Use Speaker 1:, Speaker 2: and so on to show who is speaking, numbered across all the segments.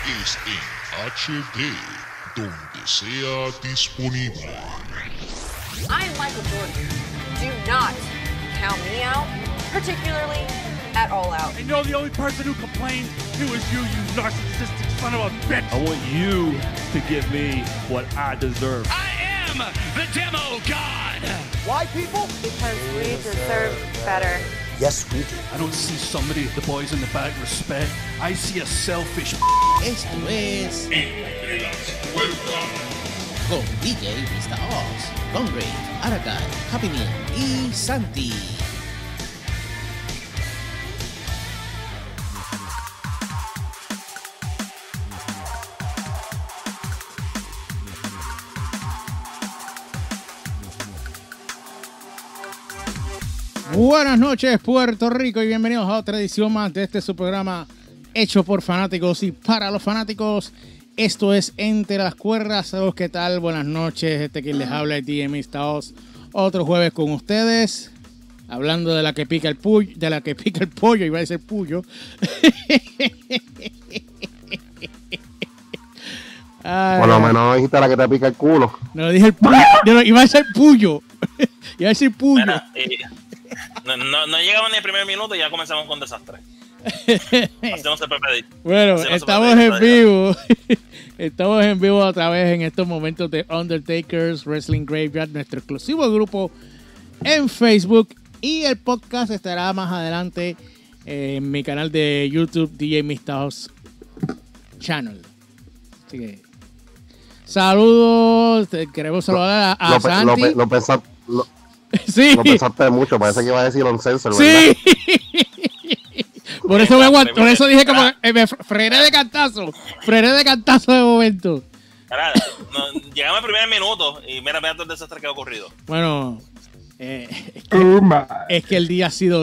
Speaker 1: es en HD, donde sea disponible.
Speaker 2: I'm Michael Jordan. Do not count me out, particularly at All Out.
Speaker 3: And you're the only person who complained. It was you narcissistic son of a bitch.
Speaker 4: I want you to give me what I deserve.
Speaker 3: I am the demo god.
Speaker 5: Why, people?
Speaker 2: Because we deserve better.
Speaker 5: Yes, we do.
Speaker 3: I don't see somebody the boys in the back respect. I see a selfish.
Speaker 6: Esto es
Speaker 1: Entre las cuerdas.
Speaker 6: con DJ Mr. Oz, Conrad, Arakai, Happy Meal y Santi.
Speaker 7: Buenas noches, Puerto Rico, y bienvenidos a otra edición más de este su programa hecho por fanáticos y para los fanáticos. Esto es Entre las Cuerdas. Saludos, ¿qué tal? Buenas noches. Este quien les habla es DJ Mr. Oz. Otro jueves con ustedes, hablando de la que pica el pollo, iba a decir puyo.
Speaker 8: Por lo menos dijiste la que te pica el culo.
Speaker 7: No, dije el puyo. Iba a decir puyo. Iba a decir puyo.
Speaker 9: Mira, no llegamos ni el primer minuto y ya comenzamos con desastre. Hacemos el PPD.
Speaker 7: Bueno, estamos en vivo. Estamos en vivo otra vez en estos momentos de Undertaker's Wrestling Graveyard, nuestro exclusivo grupo en Facebook. Y el podcast estará más adelante en mi canal de YouTube, DJ Mistaos Channel. Así que, saludos. Queremos saludar a Santi. Sí.
Speaker 8: Lo pensaste mucho, parece que iba a decir Uncensored,
Speaker 7: ¿verdad? Sí. Por eso dije como me frené de cantazo de momento.
Speaker 9: Llegamos al primer minuto y mira todo el desastre que ha ocurrido.
Speaker 7: Bueno, es que el día ha sido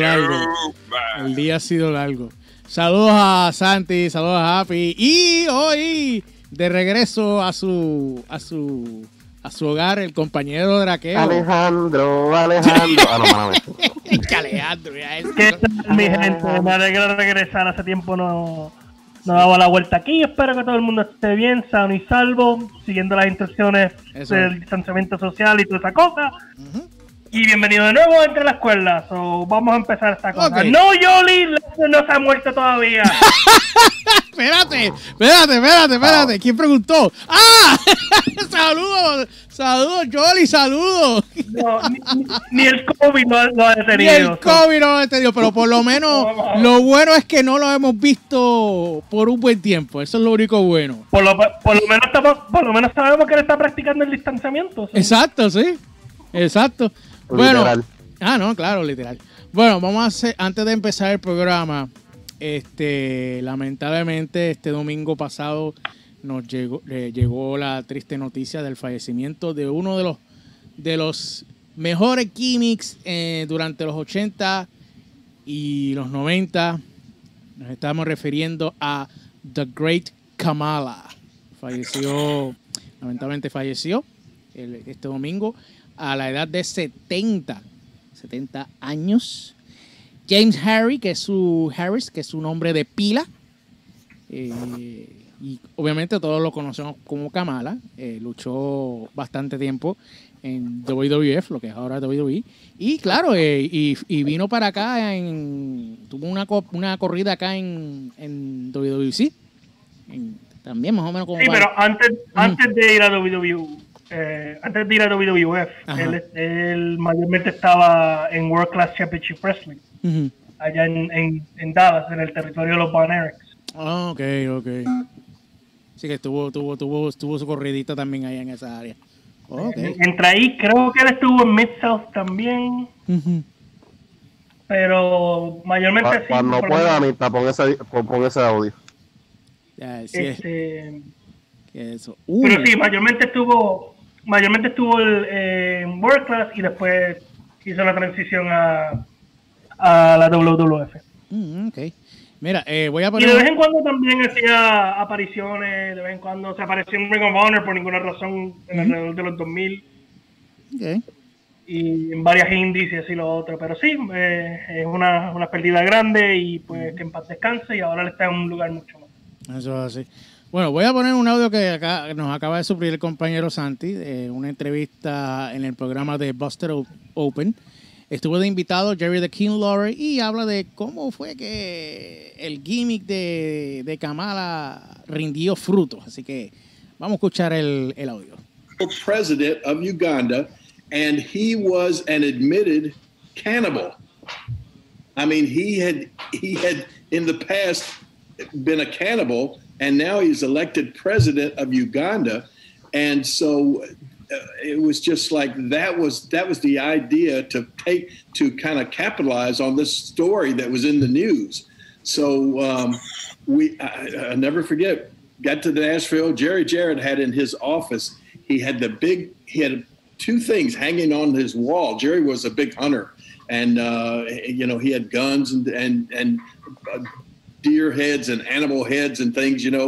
Speaker 7: largo. Saludos a Santi, saludos a Happy, y hoy de regreso a su hogar, el compañero de Raquel.
Speaker 8: Alejandro. Ah, no,
Speaker 7: Alejandro, ya es.
Speaker 10: ¿Qué tal, mi gente? Me alegra regresar. Hace tiempo no daba la vuelta aquí. Espero que todo el mundo esté bien, sano y salvo, siguiendo las instrucciones del distanciamiento social y toda esa cosa. Y bienvenido de nuevo Entre las Cuerdas. Vamos a empezar esta cosa.
Speaker 7: Okay.
Speaker 10: No, Yoli no se ha muerto todavía.
Speaker 7: Espérate. ¿Quién preguntó? ¡Ah! Saludos, Jolly, saludos.
Speaker 10: No, ni el COVID lo ha detenido.
Speaker 7: Ni el COVID no lo ha detenido, pero por lo menos lo bueno es que no lo hemos visto por un buen tiempo. Eso es lo único bueno.
Speaker 10: Por lo menos sabemos que él está practicando el distanciamiento. ¿Sí?
Speaker 7: Exacto, sí. Exacto. Bueno,
Speaker 8: literal.
Speaker 7: No, claro, literal. Bueno, vamos a hacer, antes de empezar el programa, lamentablemente este domingo pasado nos llegó la triste noticia del fallecimiento de uno de los mejores gimmicks durante los 80 y los 90. Nos estamos refiriendo a The Great Kamala. Lamentablemente falleció este domingo a la edad de 70 años. James Harris, que es su nombre de pila. Y obviamente todos lo conocemos como Kamala. Luchó bastante tiempo en WWF, lo que es ahora WWE. Y claro, y vino para acá, tuvo una corrida acá en WWC. También más o menos como...
Speaker 10: Sí, pero antes de ir a WWE... antes de ir a WWF, él mayormente estaba en World Class Championship Wrestling, allá en Dallas, en el territorio de los Von Erichs.
Speaker 7: Ok. Así que tuvo su corridita también allá en esa área. Okay.
Speaker 10: Entre ahí, creo que él estuvo en Mid-South también, pero mayormente
Speaker 8: cuando pueda, Anita, pon ese audio.
Speaker 7: Ya, sí, eso.
Speaker 10: Pero sí, mayormente estuvo en World Class y después hizo la transición a la WWF.
Speaker 7: Okay. Mira, voy a poner...
Speaker 10: Y de vez en cuando también hacía apariciones, de vez en cuando se apareció en Ring of Honor por ninguna razón en alrededor de los 2000.
Speaker 7: Okay.
Speaker 10: Y en varias indies y así lo otro. Pero sí, es una pérdida grande y pues que en paz descanse, y ahora él está en un lugar mucho más.
Speaker 7: Eso es así. Bueno, voy a poner un audio que acá nos acaba de suplir el compañero Santi, una entrevista en el programa de Busted Open. Estuvo de invitado Jerry the King Lawler y habla de cómo fue que el gimmick de Kamala rindió frutos. Así que vamos a escuchar el audio.
Speaker 11: President of Uganda, and he was an admitted cannibal. I mean, he had in the past been a cannibal, and now he's elected president of Uganda, and so it was just like that was the idea to kind of capitalize on this story that was in the news. So I never forget. Got to Nashville. Jerry Jarrett had in his office. He had two things hanging on his wall. Jerry was a big hunter, and he had guns and deer heads and animal heads and things, and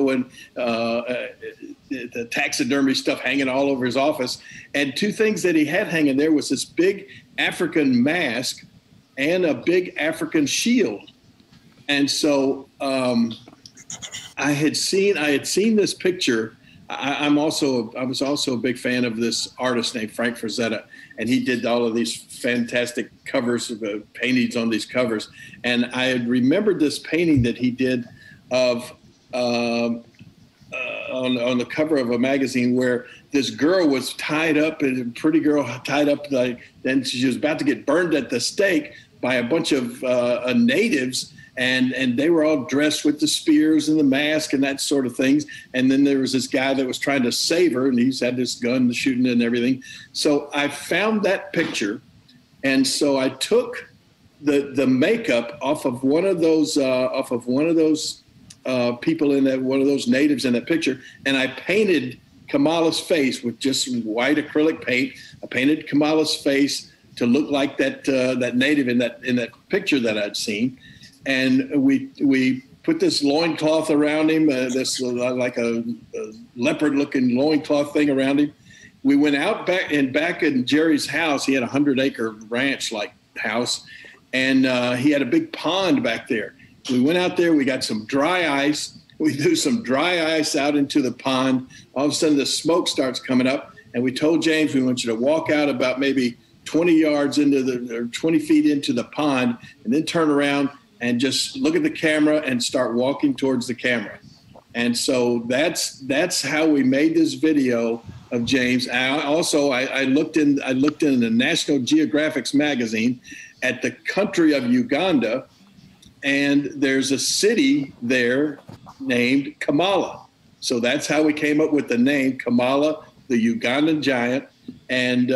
Speaker 11: the taxidermy stuff hanging all over his office. And two things that he had hanging there was this big African mask and a big African shield. And so I had seen this picture. I was also a big fan of this artist named Frank Frazetta, and he did all of these fantastic covers, paintings on these covers. And I had remembered this painting that he did of on the cover of a magazine where this girl was tied up, a pretty girl tied up, then she was about to get burned at the stake by a bunch of natives. And they were all dressed with the spears and the mask and that sort of things. And then there was this guy that was trying to save her, and he's had this gun shooting and everything. So I found that picture, and so I took the makeup off of one of those people in that, one of those natives in that picture, and I painted Kamala's face with just white acrylic paint. I painted Kamala's face to look like that native in that picture that I'd seen. And we put this loincloth around him, like a leopard-looking loincloth thing around him. We went out back in Jerry's house. He had a 100-acre ranch-like house, and he had a big pond back there. We went out there. We got some dry ice. We threw some dry ice out into the pond. All of a sudden, the smoke starts coming up, and we told James we want you to walk out about maybe 20 yards or 20 feet into the pond, and then turn around and just look at the camera and start walking towards the camera. And so that's how we made this video of James. I looked in the National Geographic magazine at the country of Uganda, and there's a city there named Kamala. So that's how we came up with the name Kamala, the Ugandan giant. And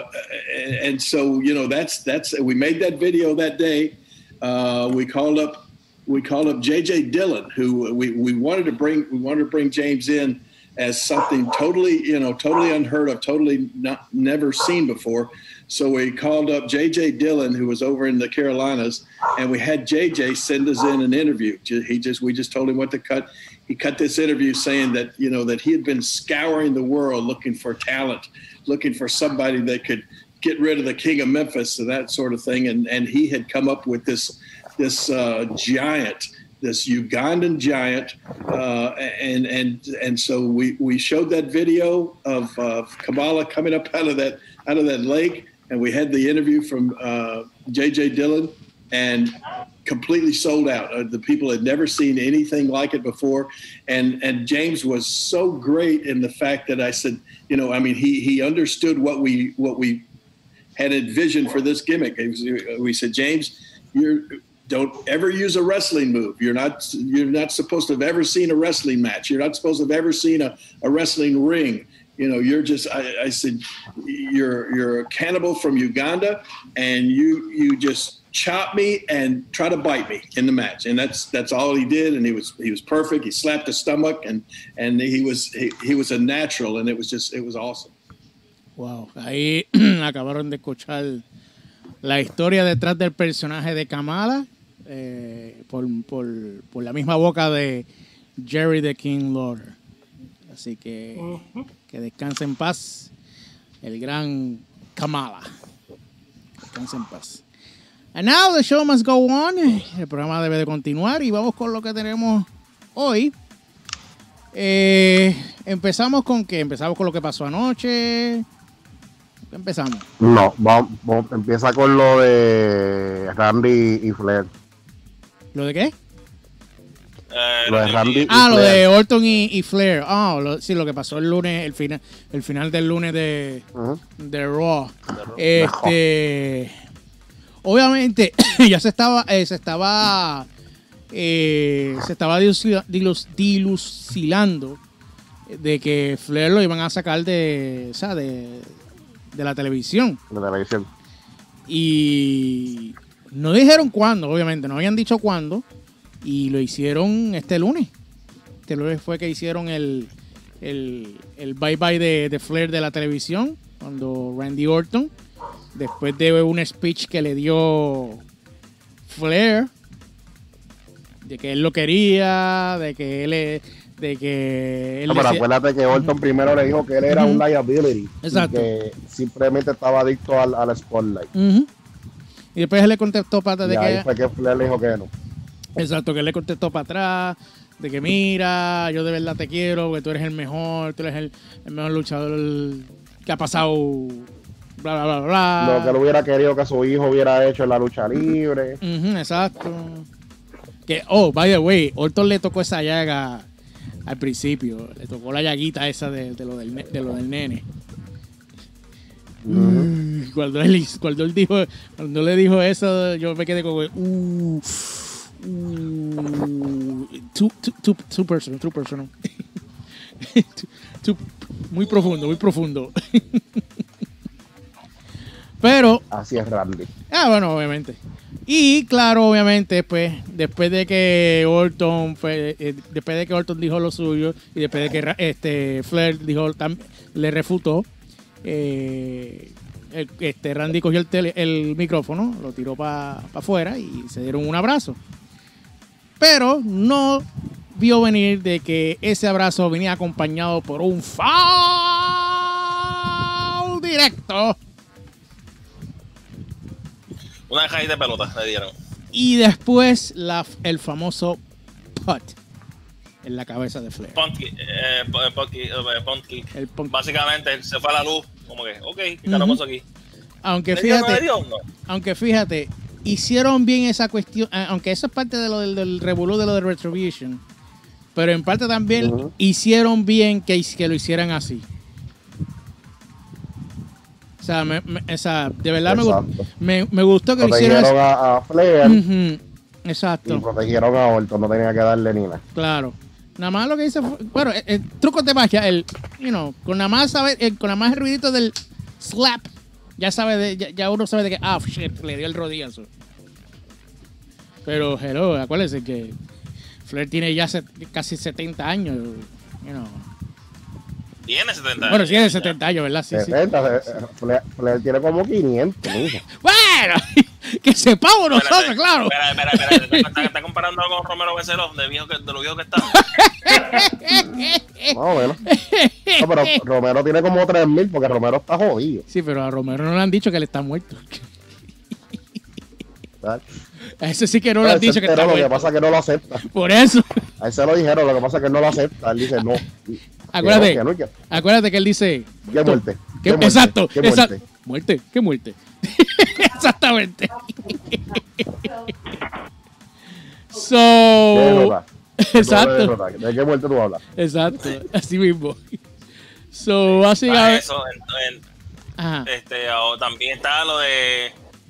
Speaker 11: so, that's we made that video that day. We called up JJ Dillon, who we wanted to bring James in as something totally unheard of, never seen before. So we called up JJ Dillon, who was over in the Carolinas, and we had JJ send us in an interview. We just told him what to cut. He cut this interview saying that, that he had been scouring the world looking for talent, looking for somebody that could get rid of the King of Memphis and that sort of thing. And he had come up with this giant, this Ugandan giant. And so we showed that video of Kamala coming up out of that lake. And we had the interview from JJ Dillon, and completely sold out. The people had never seen anything like it before. And James was so great in the fact that I said, he understood what we had envisioned for this gimmick. We said, James, you don't ever use a wrestling move. You're not supposed to have ever seen a wrestling match. You're not supposed to have ever seen a wrestling ring. I said, you're a cannibal from Uganda, and you just chop me and try to bite me in the match. And that's all he did. And he was perfect. He slapped the stomach, and he was a natural, and it was awesome.
Speaker 7: Wow, ahí acabaron de escuchar la historia detrás del personaje de Kamala por la misma boca de Jerry the King Lawler. Así que que descanse en paz el gran Kamala. Descanse en paz. And now the show must go on. El programa debe de continuar y vamos con lo que tenemos hoy. Empezamos con qué? Empezamos con lo que pasó anoche. ¿Qué empezamos?
Speaker 8: No, vamos, empieza con lo de Randy y Flair.
Speaker 7: ¿Lo de qué?
Speaker 8: Lo de Randy y
Speaker 7: lo
Speaker 8: Flair.
Speaker 7: de Orton y Flair. Sí, lo que pasó el lunes, el final del lunes de Raw. Obviamente, ya se estaba dilucidando de que Flair lo iban a sacar de la televisión.
Speaker 8: De la televisión.
Speaker 7: Y no dijeron cuándo, obviamente, no habían dicho cuándo. Y lo hicieron este lunes. Este lunes fue que hicieron el bye-bye de Flair de la televisión, cuando Randy Orton, después de un speech que le dio Flair, de que él lo quería, de que él
Speaker 8: No, pero acuérdate que Orton primero le dijo que él era un liability.
Speaker 7: Exacto.
Speaker 8: Y que simplemente estaba adicto al spotlight.
Speaker 7: Y después él le contestó para de
Speaker 8: y ahí
Speaker 7: que...
Speaker 8: fue que Flair le dijo que no.
Speaker 7: Exacto, que él le contestó para atrás, de que mira, yo de verdad te quiero, que tú eres el mejor, tú eres el mejor luchador que ha pasado, bla, bla, bla, bla.
Speaker 8: Lo que él hubiera querido que su hijo hubiera hecho en la lucha libre.
Speaker 7: Exacto. Que, by the way, Orton le tocó esa llaga al principio, le tocó la llaguita esa de lo del nene. Cuando él dijo, cuando le dijo eso, yo me quedé como too personal. Muy profundo. Pero
Speaker 8: así es Randy.
Speaker 7: Bueno, obviamente. Y claro, obviamente, pues, después de que Orton dijo lo suyo y después de que Flair le refutó, Randy cogió el micrófono, lo tiró para afuera y se dieron un abrazo. Pero no vio venir de que ese abrazo venía acompañado por un foul directo.
Speaker 9: Una caja de pelota le dieron.
Speaker 7: Y después el famoso putt en la cabeza de Flair.
Speaker 9: Punt kick. Básicamente se fue a la luz. Como que, ¿qué carajo pasó aquí?
Speaker 7: Aunque
Speaker 9: ¿Le
Speaker 7: fíjate, hicieron bien esa cuestión, aunque eso es parte de lo del revolú de lo de Retribution, pero en parte también hicieron bien que lo hicieran así. O sea, de verdad me gustó que lo hicieran así.
Speaker 8: Protegieron a Flair.
Speaker 7: Exacto.
Speaker 8: Y protegieron a Orton, no tenía que darle ni nada.
Speaker 7: Claro. Nada más lo que hice fue, bueno, el truco de magia, con nada más el ruidito del slap, ya uno sabe de que, shit, le dio el rodillazo. Pero, hello, acuérdense que Flair tiene ya casi 70 años,
Speaker 9: Tiene 70 años.
Speaker 7: Bueno, tiene 70 años, ¿verdad? Sí,
Speaker 8: 70, sí. Flair tiene como 500.
Speaker 7: Bueno, que sepamos nosotros, claro.
Speaker 9: Espera. ¿Estás comparando con Romero Barceló, de lo viejo que está?
Speaker 8: Bueno. No, pero Romero tiene como 3,000 porque Romero está jodido.
Speaker 7: Sí, pero a Romero no le han dicho que él está muerto. A ese sí que no le han dicho que está muerto.
Speaker 8: Lo que pasa es que no lo acepta.
Speaker 7: Por eso.
Speaker 8: A ese lo dijeron, lo que pasa es que él no lo acepta. Él dice no.
Speaker 7: Acuérdate que él dice...
Speaker 8: ¿Qué muerte?
Speaker 7: Exacto.
Speaker 8: ¿Qué muerte?
Speaker 7: ¿Muerte? ¿Qué muerte? Exactamente. Exacto.
Speaker 8: ¿De qué muerte tú hablas?
Speaker 7: Exacto. Así mismo. Básicamente...
Speaker 9: Eso, también está lo de...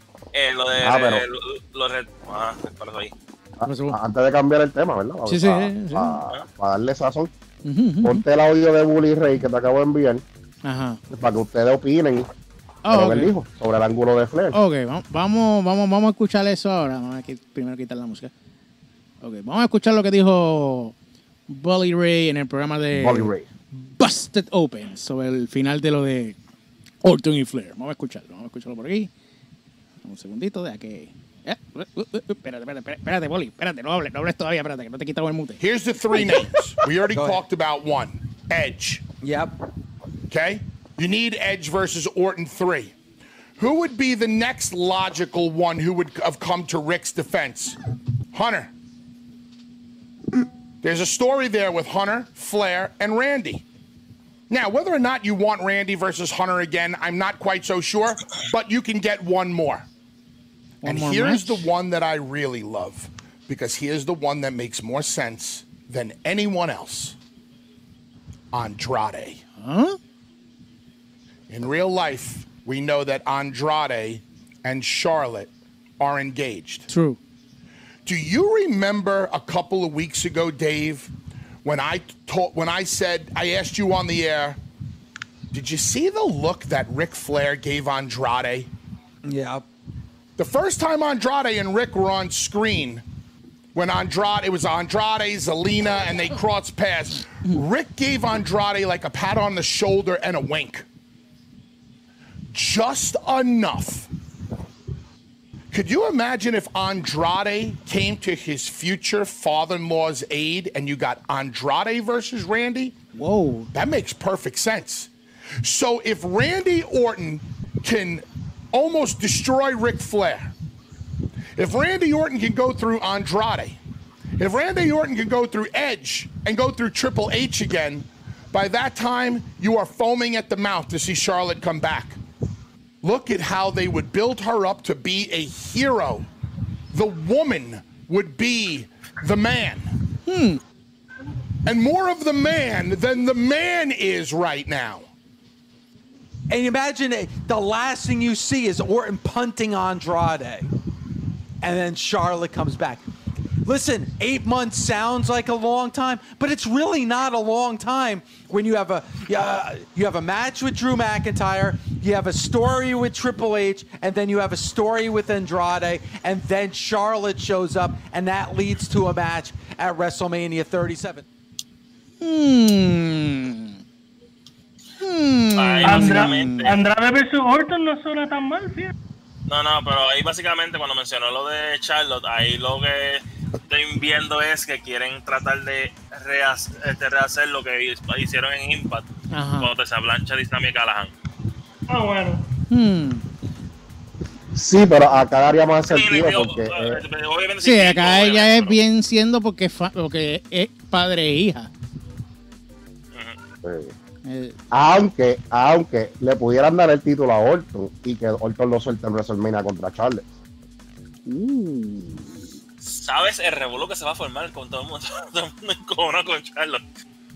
Speaker 8: Antes de cambiar el tema, ¿verdad?
Speaker 7: Sí.
Speaker 8: Para darle sazón. Ponte el audio de Bully Ray que te acabo de enviar.
Speaker 7: Ajá.
Speaker 8: Para que ustedes opinen de lo que él dijo sobre el ángulo de Flair.
Speaker 7: Ok, vamos a escuchar eso ahora. Vamos a primero quitar la música. Ok, vamos a escuchar lo que dijo Bully Ray en el programa de Busted Open sobre el final de lo de Orton y Flair. Vamos a escucharlo por aquí. Un segundito, deja que... Espérate, Bolly, espérate, no hables todavía, espérate, que no te quitamos el mute.
Speaker 12: Here's the three names. We already talked about one. Edge.
Speaker 5: Yep.
Speaker 12: Okay? You need Edge versus Orton 3. Who would be the next logical one who would have come to Rick's defense? Hunter. There's a story there with Hunter, Flair, and Randy. Now, whether or not you want Randy versus Hunter again, I'm not quite so sure, but you can get one more. And here's the one that I really love, because here's the one that makes more sense than anyone else. Andrade.
Speaker 7: Huh?
Speaker 12: In real life, we know that Andrade and Charlotte are engaged.
Speaker 7: True.
Speaker 12: Do you remember a couple of weeks ago, Dave, when I said, I asked you on the air, did you see the look that Ric Flair gave Andrade?
Speaker 13: Yeah.
Speaker 12: The first time Andrade and Rick were on screen, when it was Andrade, Zelina, and they crossed paths, Rick gave Andrade like a pat on the shoulder and a wink. Just enough. Could you imagine if Andrade came to his future father-in-law's aid and you got Andrade versus Randy?
Speaker 7: Whoa.
Speaker 12: That makes perfect sense. So if Randy Orton can almost destroy Ric Flair, if Randy Orton can go through Andrade, if Randy Orton can go through Edge and go through Triple H again, by that time, you are foaming at the mouth to see Charlotte come back. Look at how they would build her up to be a hero. The woman would be the man. And more of the man than the man is right now.
Speaker 13: And imagine the last thing you see is Orton punting Andrade. And then Charlotte comes back. Listen, 8 months sounds like a long time, but it's really not a long time when you have a match with Drew McIntyre, you have a story with Triple H, and then you have a story with Andrade, and then Charlotte shows up, and that leads to a match at WrestleMania 37.
Speaker 10: Andrade versus Orton no suena tan mal, fíjate.
Speaker 9: No, pero ahí básicamente cuando mencionó lo de Charlotte, ahí lo que estoy viendo es que quieren tratar de rehacer lo que hicieron en Impact con Tessa Blanchard y Sami Callihan.
Speaker 10: Bueno.
Speaker 8: Sí, pero acá daría más sentido porque...
Speaker 7: sí, acá ella es bien siendo porque es padre e hija.
Speaker 8: Aunque le pudieran dar el título a Orton y que Orton lo suelte en WrestleMania contra Charlotte.
Speaker 9: ¿Sabes el revuelo que se va a formar con todo el mundo encojonado con Charlotte?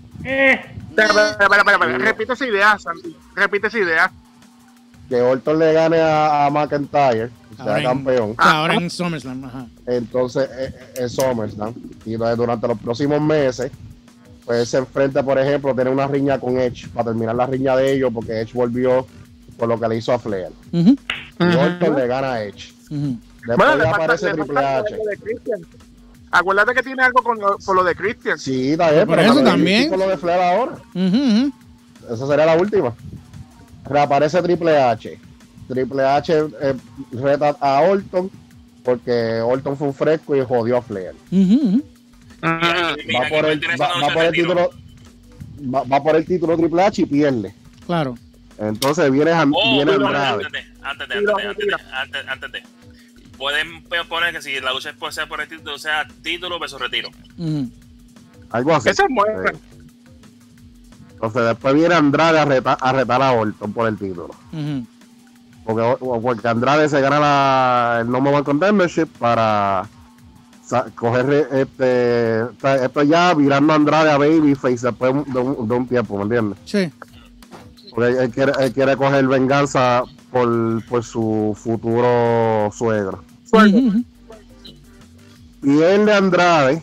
Speaker 12: Espera. Repite esa idea, Sandy. Repite esa idea.
Speaker 8: Que Orton le gane a McIntyre, sea campeón.
Speaker 7: Ahora en SummerSlam, ajá.
Speaker 8: Entonces, en SummerSlam. Y durante los próximos meses, pues se enfrenta, por ejemplo, tiene una riña con Edge para terminar la riña de ellos, porque Edge volvió por lo que le hizo a Flair. Y Orton le gana a Edge. Después ya aparece Triple H.
Speaker 12: Acuérdate que tiene algo con lo de Christian.
Speaker 8: Sí, también,
Speaker 7: por eso también.
Speaker 8: Con lo de Flair ahora. Esa sería la última. Reaparece Triple H. Triple H reta a Orton porque Orton fue un fresco y jodió a Flair. Va por el título Triple H y pierde.
Speaker 7: Claro.
Speaker 8: Entonces viene Andrade.
Speaker 9: Antes de. Pueden poner que si la lucha sea por el título, sea título versus retiro.
Speaker 8: Algo así.
Speaker 12: Eso es bueno.
Speaker 8: Entonces después viene Andrade a retar a Orton por el título. Porque Andrade se gana el Number One Contendership para coger esto ya virando a Andrade a Babyface después de un tiempo, ¿me entiendes?
Speaker 7: Sí.
Speaker 8: Porque él quiere coger venganza por su futuro suegro. Y él de Andrade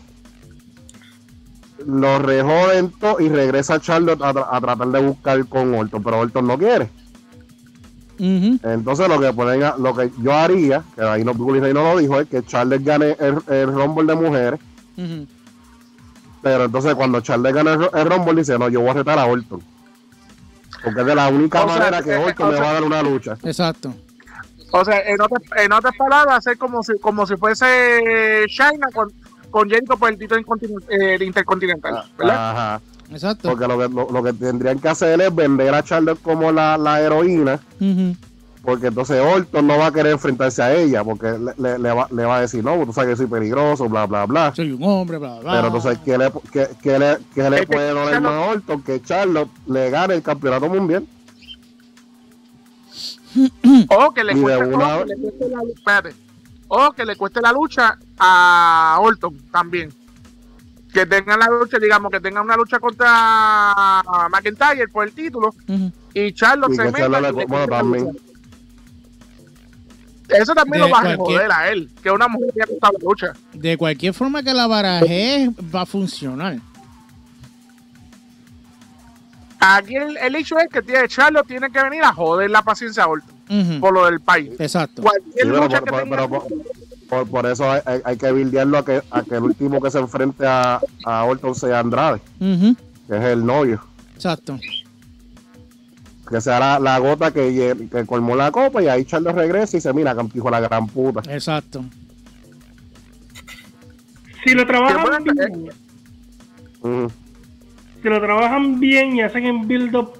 Speaker 8: lo rejoden todo y regresa a Charlotte a tratar de buscar con Orton, pero Orton no quiere. Entonces lo que yo haría, que ahí Bully Ray no lo dijo, es que Charlotte gane el Rumble de mujeres. Pero entonces cuando Charlotte gane el Rumble dice, no, yo voy a retar a Orton, porque es de la única manera que Orton me va a dar una lucha.
Speaker 7: Exacto.
Speaker 12: O sea, en otras palabras, hacer como si fuese China con Jericho por el título intercontinental, ¿verdad?
Speaker 8: Ajá.
Speaker 7: Exacto.
Speaker 8: Porque lo que tendrían que hacer es vender a Charlotte como la heroína Porque entonces Orton no va a querer enfrentarse a ella, porque le va a decir, no, tú sabes que soy peligroso, bla, bla, bla.
Speaker 7: Soy un hombre, bla, bla.
Speaker 8: Pero entonces, ¿qué le puede doler más a Orton? Que Charlotte le gane el campeonato mundial.
Speaker 14: O que le cueste la lucha a Orton también. Que tengan la lucha, digamos, que tengan una lucha contra McIntyre por el título y Charlotte se meta.
Speaker 8: Bueno, también.
Speaker 14: Eso también lo va a joder a él, que una mujer que ha gustado la lucha.
Speaker 7: De cualquier forma que la baraje va a funcionar.
Speaker 14: Aquí el hecho es que Charlotte tiene que venir a joder la paciencia a Orton por lo del país.
Speaker 7: Exacto.
Speaker 14: Cualquier lucha que tenga.
Speaker 8: Por eso hay que bildearlo a que el último que se enfrente a Orton sea Andrade, que es el novio.
Speaker 7: Exacto.
Speaker 8: Que sea la gota que colmó la copa y ahí Charlotte regresa y se mira, campijo la gran puta.
Speaker 7: Exacto.
Speaker 10: Si lo trabajan bien, si lo trabajan bien y hacen en build-up,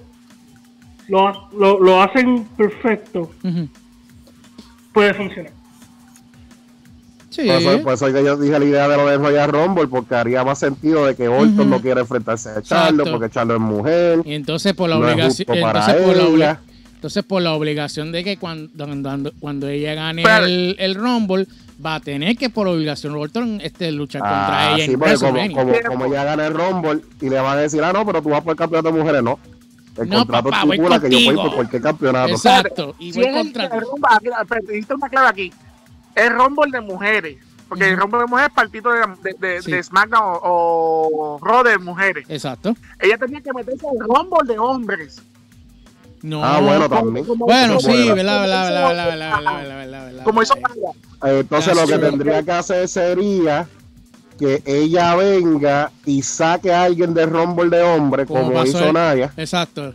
Speaker 10: lo hacen perfecto, puede funcionar.
Speaker 7: Sí.
Speaker 8: Por eso que yo dije la idea de lo de Royal Rumble, porque haría más sentido de que Orton no quiere enfrentarse a Charlotte, porque Charlotte es mujer.
Speaker 7: Y entonces por la obligación, entonces por la obligación de que cuando ella gane el Rumble, va a tener que por obligación Orton luchar contra ella
Speaker 8: sí,
Speaker 7: en
Speaker 8: WrestleMania. Como ella gana el Rumble y le van a decir, no, pero tú vas por el campeonato de mujeres, no. El contrato estipula que yo voy por cualquier campeonato.
Speaker 7: Exacto. Y voy contra ti.
Speaker 14: Necesito una clave aquí. Es Rumble de mujeres, porque el Rumble de mujeres es partido de SmackDown o Raw de mujeres.
Speaker 7: Exacto.
Speaker 14: Ella tenía que meterse al Rumble de hombres.
Speaker 7: No.
Speaker 8: Bueno, también.
Speaker 7: Bueno, sí, verdad.
Speaker 14: Como hizo
Speaker 8: entonces lo que tendría que hacer sería que ella venga y saque a alguien de Rumble de hombre, como hizo Naya.
Speaker 7: Exacto.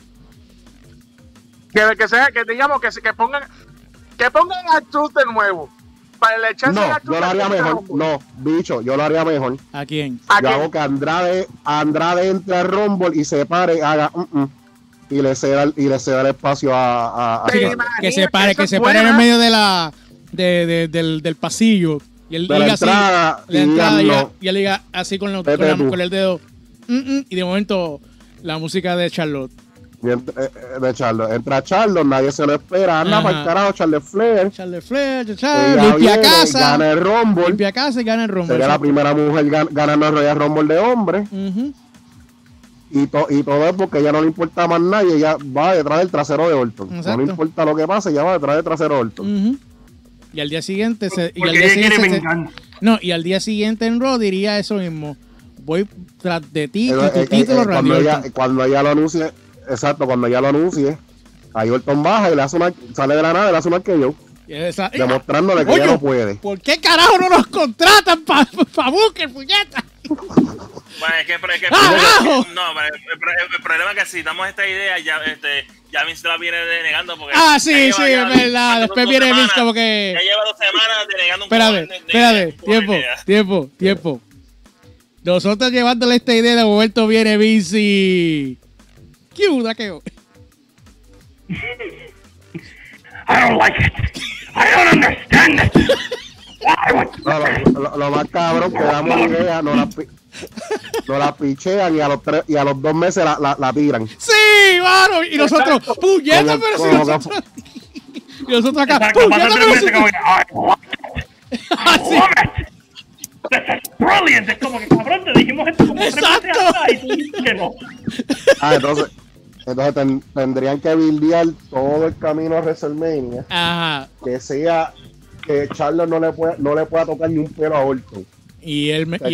Speaker 14: Que digamos que pongan a Truth de nuevo para echarse a
Speaker 8: yo lo haría mejor. No, bicho, yo lo haría mejor.
Speaker 7: ¿A quién?
Speaker 8: Yo hago que Andrade entre al Rumble y se pare, haga y le ceda el espacio a
Speaker 7: que se pare en el medio del pasillo y él diga así la entrada y él diga así con el dedo y de momento la música de Charlotte.
Speaker 8: Entra Charlotte, nadie se lo espera, anda para el carajo, Charlotte Flair,
Speaker 7: limpia casa,
Speaker 8: gana el Rumble,
Speaker 7: limpia casa y gana el Rumble.
Speaker 8: Sería la primera mujer ganando el Royal Rumble de hombre. Y todo es porque ya no le importa más nadie, ella va detrás del trasero de Orton. No le importa lo que pase, ella va detrás del trasero de Orton.
Speaker 7: Y al día siguiente
Speaker 10: y
Speaker 7: al día siguiente en Raw diría eso mismo. Voy tras de ti y tu título, Randy Orton.
Speaker 8: Cuando ella lo anuncie, exacto, cuando ella lo anuncie, ahí Orton baja y le hace sale de la nada y le hace una que yo. Demostrándole que ella no puede.
Speaker 7: ¿Por qué carajo no nos contratan para Booker, puñeta?
Speaker 9: Bueno, el problema es que si damos esta idea, ya Vince la viene denegando. Porque
Speaker 7: sí, es verdad. Después viene Vince como que.
Speaker 9: Ya lleva 2 semanas denegando un
Speaker 7: Espérate, tiempo. Nosotros llevándole esta idea, de momento viene Vince y. ¿Qué?
Speaker 10: I don't like it. I don't understand it.
Speaker 8: Lo más cabrón que damos idea, no la pichean y a los 2 meses la tiran.
Speaker 7: Sí, mano. Y nosotros, puñeta, pero si nosotros. Y nosotros acá, puñeta, pero si.
Speaker 10: This is brilliant. Es como que cabrón, te dijimos esto como 3 meses atrás y tú dices que no.
Speaker 8: Entonces tendrían que buildear todo el camino a WrestleMania.
Speaker 7: Ajá.
Speaker 8: Que sea que Charlotte no le pueda tocar ni un pelo a Orton.
Speaker 7: Y él lo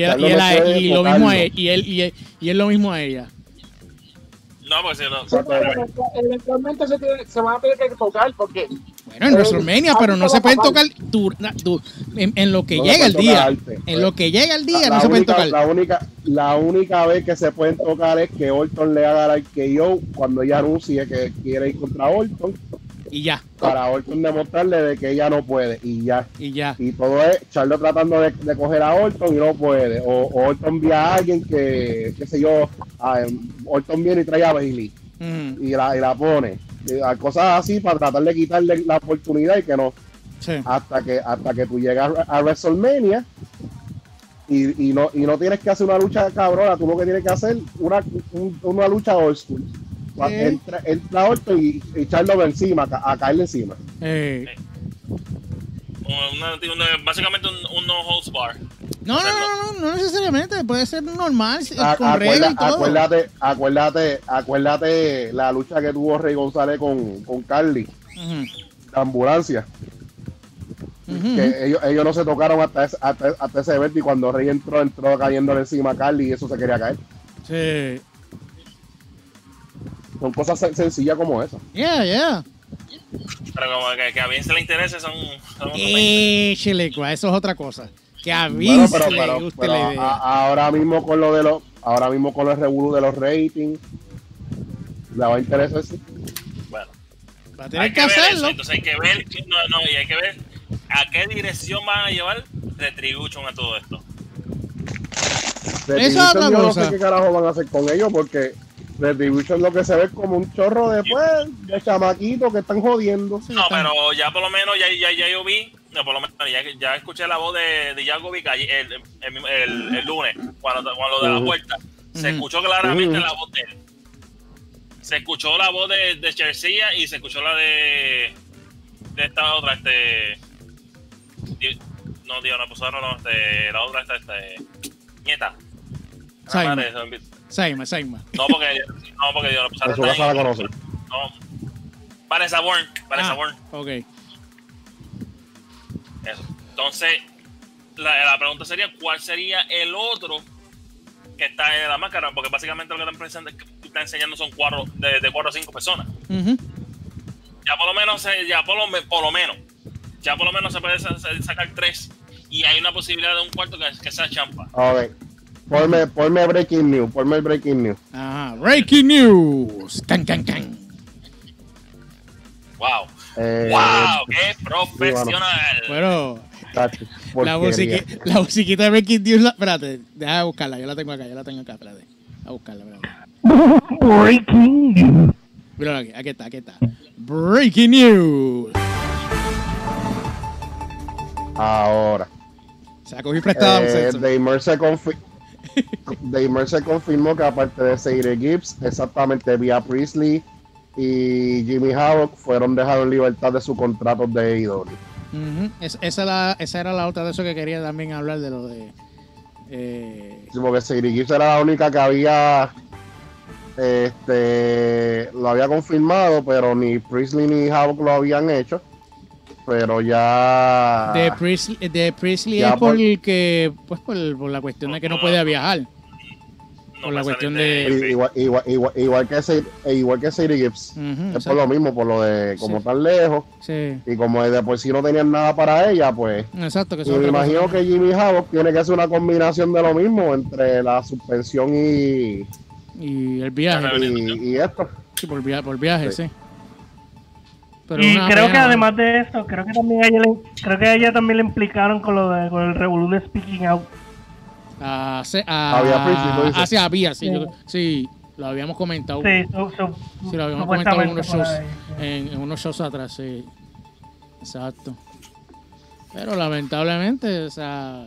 Speaker 7: mismo a ella.
Speaker 9: No, pues si no.
Speaker 14: Eventualmente se van a tener que tocar porque.
Speaker 7: Bueno, en WrestleMania, pero no se pueden tocar en lo que llega el día. En lo que llega el día no se pueden tocar.
Speaker 8: La única vez que se pueden tocar es que Orton le haga el KO cuando ella anuncie que quiere ir contra Orton.
Speaker 7: Y ya.
Speaker 8: Para Orton demostrarle de que ella no puede. Y ya.
Speaker 7: Y
Speaker 8: todo es Charlotte tratando de coger a Orton y no puede. O Orton envía a alguien que, qué sé yo, Orton viene y trae a Bayley. Y la pone. cosas así para tratar de quitarle la oportunidad y que no.
Speaker 7: Sí.
Speaker 8: Hasta que tú llegas a WrestleMania y no tienes que hacer una lucha cabrona, tú lo que tienes que hacer una lucha old school. Entra Orton y echarlo encima, a caerle encima.
Speaker 9: Básicamente un no holds bar.
Speaker 7: No necesariamente, puede ser normal, con reglas y todo.
Speaker 8: Acuérdate la lucha que tuvo Rey González con Carly, la ambulancia. Que ellos no se tocaron hasta ese evento, y cuando Rey entró cayéndole encima a Carly y eso se quería caer.
Speaker 7: Sí.
Speaker 8: Son cosas sencillas como esa.
Speaker 7: Yeah.
Speaker 9: Pero como que a Vince le interese son
Speaker 7: Chilecua, eso es otra cosa. Que a Vince le guste la idea.
Speaker 8: Ahora mismo con el revolú de los ratings, le va a interesar.
Speaker 9: Bueno,
Speaker 7: va a tener que hacerlo.
Speaker 9: Eso. Entonces hay que ver, y hay que ver a qué dirección van a llevar Retribution a todo esto.
Speaker 8: Esa es otra cosa. No sé qué carajo van a hacer con ellos, porque Retribution lo que se ve como un chorro de chamaquitos que están jodiendo.
Speaker 9: No, pero ya por lo menos ya yo vi, por lo menos ya escuché la voz de Djakovic el lunes, cuando de la puerta. Se escuchó claramente la voz de él. Se escuchó la voz de Chercia y se escuchó la de esta otra, la otra nieta.
Speaker 7: Saima.
Speaker 9: No, porque Dios no pusieron.
Speaker 8: Eso la conoce.
Speaker 9: No. Vanessa Bourne.
Speaker 7: Ok.
Speaker 9: Eso. Entonces, la pregunta sería, ¿cuál sería el otro que está en la máscara? Porque básicamente lo que está enseñando son de 4 a 5 personas. Ya por lo menos se puede sacar 3 y hay una posibilidad de un cuarto que sea Ciampa.
Speaker 8: Ok. Ponme breaking news.
Speaker 7: Ajá, breaking news. Can.
Speaker 9: Wow. Wow, qué profesional.
Speaker 7: Bueno, la musiquita de breaking news, espérate, déjame buscarla, yo la tengo acá, espérate. A buscarla,
Speaker 10: Breaking news.
Speaker 7: Mira aquí está. Breaking news.
Speaker 8: Ahora.
Speaker 7: Se la cogí prestada
Speaker 8: Daimer se confirmó que aparte de Sadie Gibbs, exactamente Bea Priestley y Jimmy Havoc fueron dejados en libertad de sus contratos de AEW.
Speaker 7: Esa era la otra de eso que quería también hablar, de lo de
Speaker 8: sí, porque Sadie Gibbs era la única que había lo había confirmado, pero ni Priestley ni Havoc lo habían hecho. Pero ya
Speaker 7: de Priestley es por la cuestión de que no puede viajar, por la cuestión de
Speaker 8: igual que Sadie Gibbs, es por lo mismo, por lo de como tan lejos, y como de por sí no tenían nada para ella, pues
Speaker 7: exacto, que
Speaker 8: y me imagino que Jimmy Havoc tiene que hacer una combinación de lo mismo entre la suspensión y
Speaker 7: el viaje
Speaker 8: y esto,
Speaker 7: sí, por viaje, sí.
Speaker 10: Pero y creo que además de eso, creo que a ella también le implicaron con el revolú de Speaking Out.
Speaker 7: Sí, lo habíamos comentado.
Speaker 10: Sí,
Speaker 7: lo habíamos comentado en unos shows atrás, sí. Exacto. Pero lamentablemente, o sea,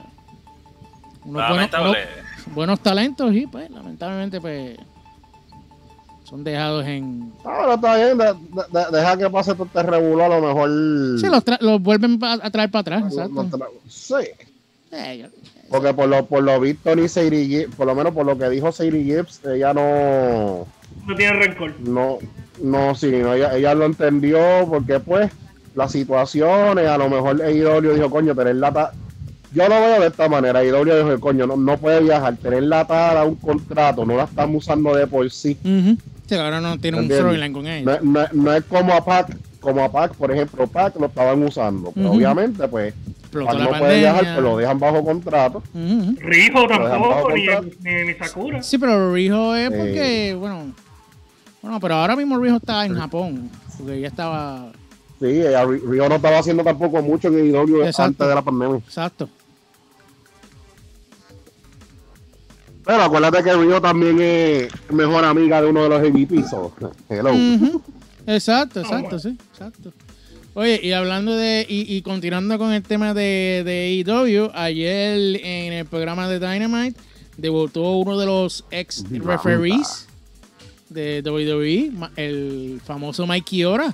Speaker 7: buenos talentos y pues lamentablemente pues son dejados en...
Speaker 8: Ahora está bien, deja que pase todo este revuelo, a lo mejor...
Speaker 7: Sí, los vuelven a traer para atrás, exacto.
Speaker 8: Sí. Porque por lo visto, ni Sadie Gibbs, por lo menos por lo que dijo Sadie Gibbs, ella no...
Speaker 10: No tiene rencor.
Speaker 8: Ella lo entendió porque pues las situaciones, a lo mejor AEW dijo, coño, tenerla atada... Yo lo veo de esta manera, AEW dijo, coño, no puede viajar, tenerla atada a un contrato, no la estamos usando de por sí.
Speaker 7: Sí, ahora no tiene un storyline con ella.
Speaker 8: No es como a Pac, por ejemplo, Pac lo estaban usando, pero obviamente pues cuando no puede viajar, pues lo dejan bajo contrato.
Speaker 10: Rijo tampoco, ni Sakura.
Speaker 7: Sí, pero Rijo es porque, bueno, pero ahora mismo Rijo está en Japón, porque ya estaba...
Speaker 8: Sí, Rijo no estaba haciendo tampoco mucho en AEW antes de la pandemia.
Speaker 7: Exacto.
Speaker 8: Pero acuérdate que Riho también es mejor amiga de uno de los MVP. Hello.
Speaker 7: Exacto, sí, exacto. Oye, y hablando y continuando con el tema de AEW, ayer en el programa de Dynamite debutó uno de los ex referees de WWE, el famoso Mike Chiora.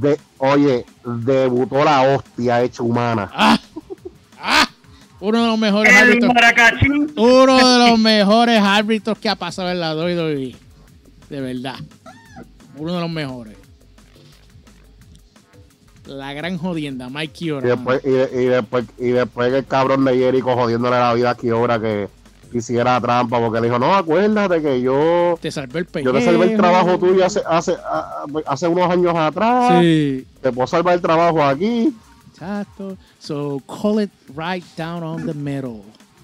Speaker 8: Debutó la hostia hecha humana.
Speaker 7: Uno de los mejores árbitros. Uno de los mejores árbitros que ha pasado en la WWE. De verdad. Uno de los mejores. La gran jodienda, Mike Chiora.
Speaker 8: Y después el cabrón de Jericho jodiéndole la vida a Chiora que hiciera trampa porque le dijo, no, acuérdate que yo
Speaker 7: te salvé el pellejo.
Speaker 8: Yo te salvé el trabajo tuyo hace unos años atrás. Sí. Te puedo salvar el trabajo aquí.
Speaker 7: Exacto. So call it right down on the middle.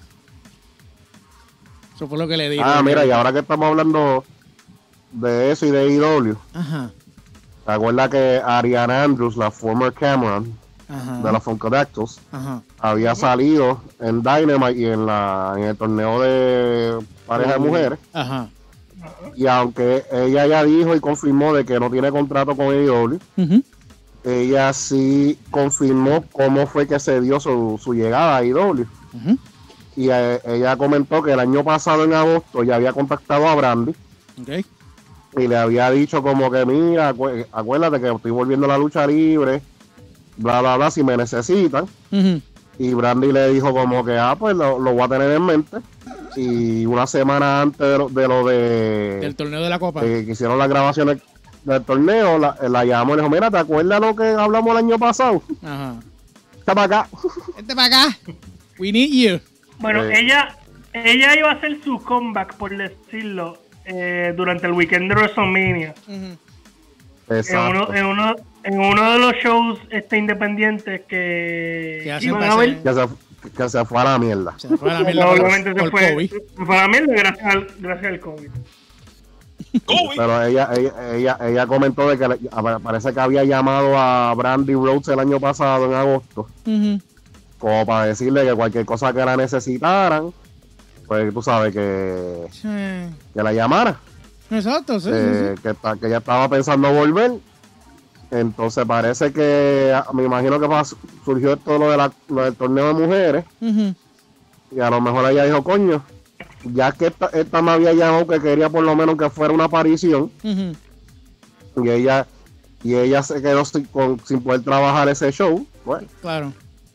Speaker 7: Eso fue lo que le dijo.
Speaker 8: Mira, y ahora que estamos hablando de eso y de AEW.
Speaker 7: Ajá.
Speaker 8: ¿Te acuerdas que Ariana Andrews, la former Cameron de los Funkadactyls, había salido en Dynamite y en el torneo de pareja de mujeres?
Speaker 7: Ajá.
Speaker 8: Y aunque ella ya dijo y confirmó de que no tiene contrato con AEW, ella sí confirmó cómo fue que se dio su llegada a AEW. Y ella comentó que el año pasado en agosto ya había contactado a Brandy.
Speaker 7: Okay.
Speaker 8: Y le había dicho como que mira, acuérdate que estoy volviendo a la lucha libre, bla bla bla, si me necesitan. Y Brandy le dijo como que pues lo voy a tener en mente. Y una semana antes del
Speaker 7: torneo de la Copa,
Speaker 8: que hicieron las grabaciones del torneo, la llamó y le dijo, mira, ¿te acuerdas lo que hablamos el año pasado? Está para acá.
Speaker 7: Vente para acá. We need you.
Speaker 10: Bueno, ella iba a hacer su comeback, por decirlo, durante el weekend de WrestleMania.
Speaker 8: Exacto.
Speaker 10: En uno de los shows independientes que iban a ver.
Speaker 8: Que se fue a la mierda.
Speaker 7: Se fue a la mierda.
Speaker 10: Obviamente se fue a la mierda gracias al COVID.
Speaker 8: Pero ella comentó de que parece que había llamado a Brandy Rhodes el año pasado en agosto, como para decirle que cualquier cosa que la necesitaran, pues tú sabes que la llamara.
Speaker 7: Exacto, sí.
Speaker 8: Que ella estaba pensando volver. Entonces parece que me imagino que surgió esto lo del torneo de mujeres, y a lo mejor ella dijo, coño, ya que esta me había llamado que quería por lo menos que fuera una aparición, y ella se quedó sin poder trabajar ese show, pues
Speaker 7: claro,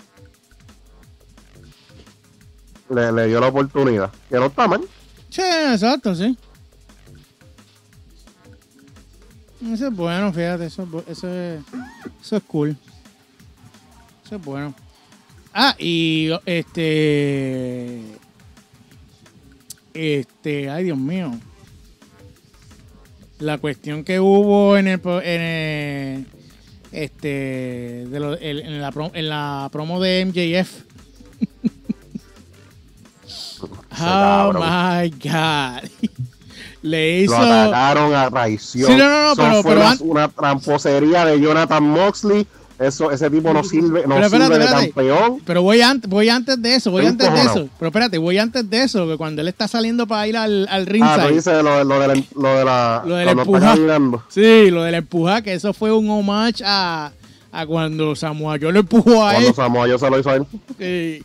Speaker 8: le dio la oportunidad, que no está mal.
Speaker 7: Sí, exacto, sí. Eso es bueno, fíjate, eso es cool. Eso es bueno. Y ay, Dios mío. La cuestión que hubo en la promo de MJF. Oh my God. Le hizo...
Speaker 8: Lo atacaron a traición.
Speaker 7: Sí, no, pero
Speaker 8: una tramposería de Jonathan Moxley. Ese tipo no sirve, sirve de campeón.
Speaker 7: Pero voy antes de eso. Pero espérate, voy antes de eso, que cuando él está saliendo para ir al ringside.
Speaker 8: Tú dices lo del
Speaker 7: empujá. Sí, lo del empujá, que eso fue un homage a cuando Samoa Joe lo empujó a él.
Speaker 8: Cuando Samoa Joe se lo hizo a él.
Speaker 7: Sí.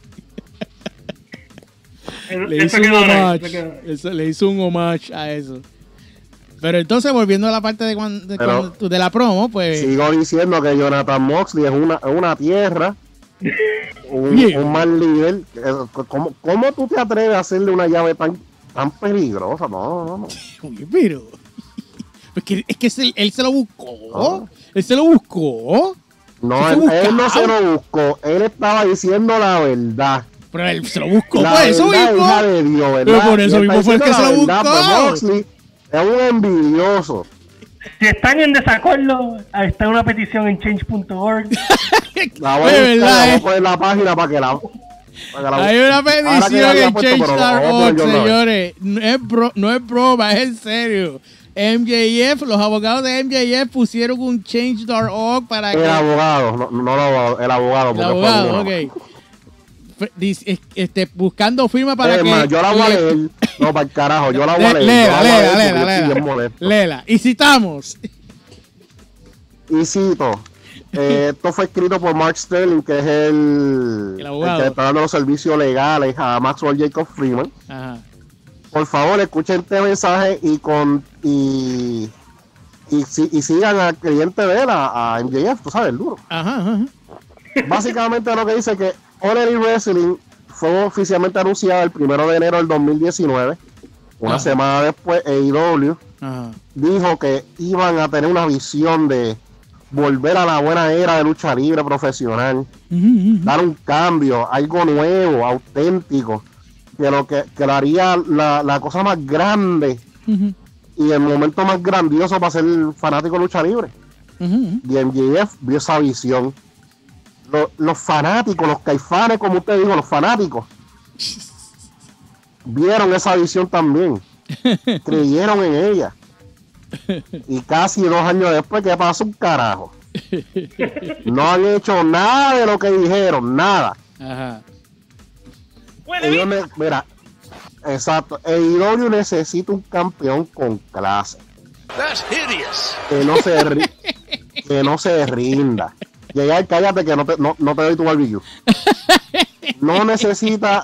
Speaker 7: Le hizo un homage a eso. Pero entonces, volviendo a la parte de la promo, pues...
Speaker 8: Sigo diciendo que Jonathan Moxley es una tierra, un mal líder. ¿Cómo tú te atreves a hacerle una llave tan peligrosa? No.
Speaker 7: Oye, pero... Es que él se lo buscó. Él se lo buscó.
Speaker 8: No, él no se lo buscó. Él estaba diciendo la verdad.
Speaker 7: Pero él se lo buscó, por eso mismo.
Speaker 8: Hija de Dios, ¿verdad?
Speaker 7: Pero por eso mismo fue el que se lo buscó.
Speaker 8: Moxley es un envidioso.
Speaker 10: Si están en desacuerdo, está una petición en change.org.
Speaker 8: Voy a poner la página para que la...
Speaker 7: Hay una petición en change.org, señores. No es broma, es en serio. MJF, los abogados de MJF pusieron un change.org para que...
Speaker 8: El abogado, no el abogado.
Speaker 7: El abogado, ok. Buscando firma para que...
Speaker 8: yo la voy a leer. No, para el carajo, yo la voy a leer.
Speaker 7: Léela. Y citamos.
Speaker 8: Y cito, esto fue escrito por Mark Sterling, que es el que está dando los servicios legales a Maxwell Jacob Freeman.
Speaker 7: Ajá.
Speaker 8: Por favor, escuchen este mensaje y sigan al cliente de él, a MJF, tú sabes, el duro.
Speaker 7: Ajá.
Speaker 8: Básicamente lo que dice que All Elite Wrestling fue oficialmente anunciado el 1 de enero del 2019. Una semana después, AEW dijo que iban a tener una visión de volver a la buena era de lucha libre profesional, dar un cambio, algo nuevo, auténtico, que lo haría la cosa más grande y el momento más grandioso para ser fanático de lucha libre. Y MJF vio esa visión. Los fanáticos, los caifanes, como usted dijo, los fanáticos vieron esa visión también, creyeron en ella. Y casi 2 años después, ¿qué pasó? Un carajo. No han hecho nada de lo que dijeron, nada.
Speaker 7: Ajá.
Speaker 8: Mira, exacto. AEW necesita un campeón con clase. Que no se rinda. Llegar, cállate que no te doy tu barbecue. No necesita.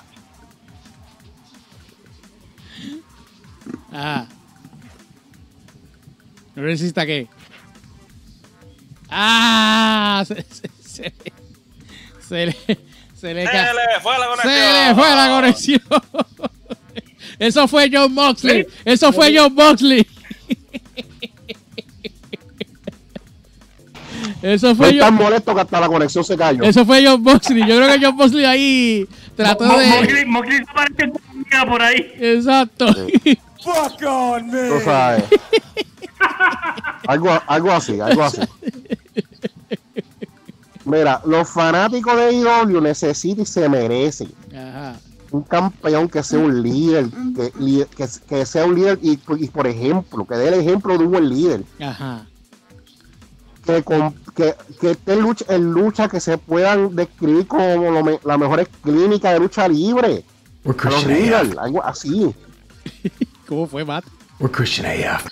Speaker 7: Ajá. ¿No necesita qué? Se le fue la conexión. Eso fue John Moxley.
Speaker 8: ¿Sí?
Speaker 7: Eso fue John Moxley. Eso fue
Speaker 8: tan molesto que hasta la conexión se cayó.
Speaker 7: Eso fue John Moxley. Yo creo que John Moxley ahí trató de.
Speaker 10: Moxley aparece por ahí.
Speaker 7: Exacto.
Speaker 8: Sí.
Speaker 5: Fuck on, man.
Speaker 8: Tú sabes. Algo así. Mira, los fanáticos de AEW necesitan y se merecen un campeón que sea un líder, que sea un líder y por ejemplo, que dé el ejemplo de un buen líder.
Speaker 7: Ajá.
Speaker 8: Que esté en lucha que se puedan describir como las mejores clínicas de lucha libre. Los Regal, algo así.
Speaker 7: ¿Cómo fue, Matt?
Speaker 5: We're Christian AF.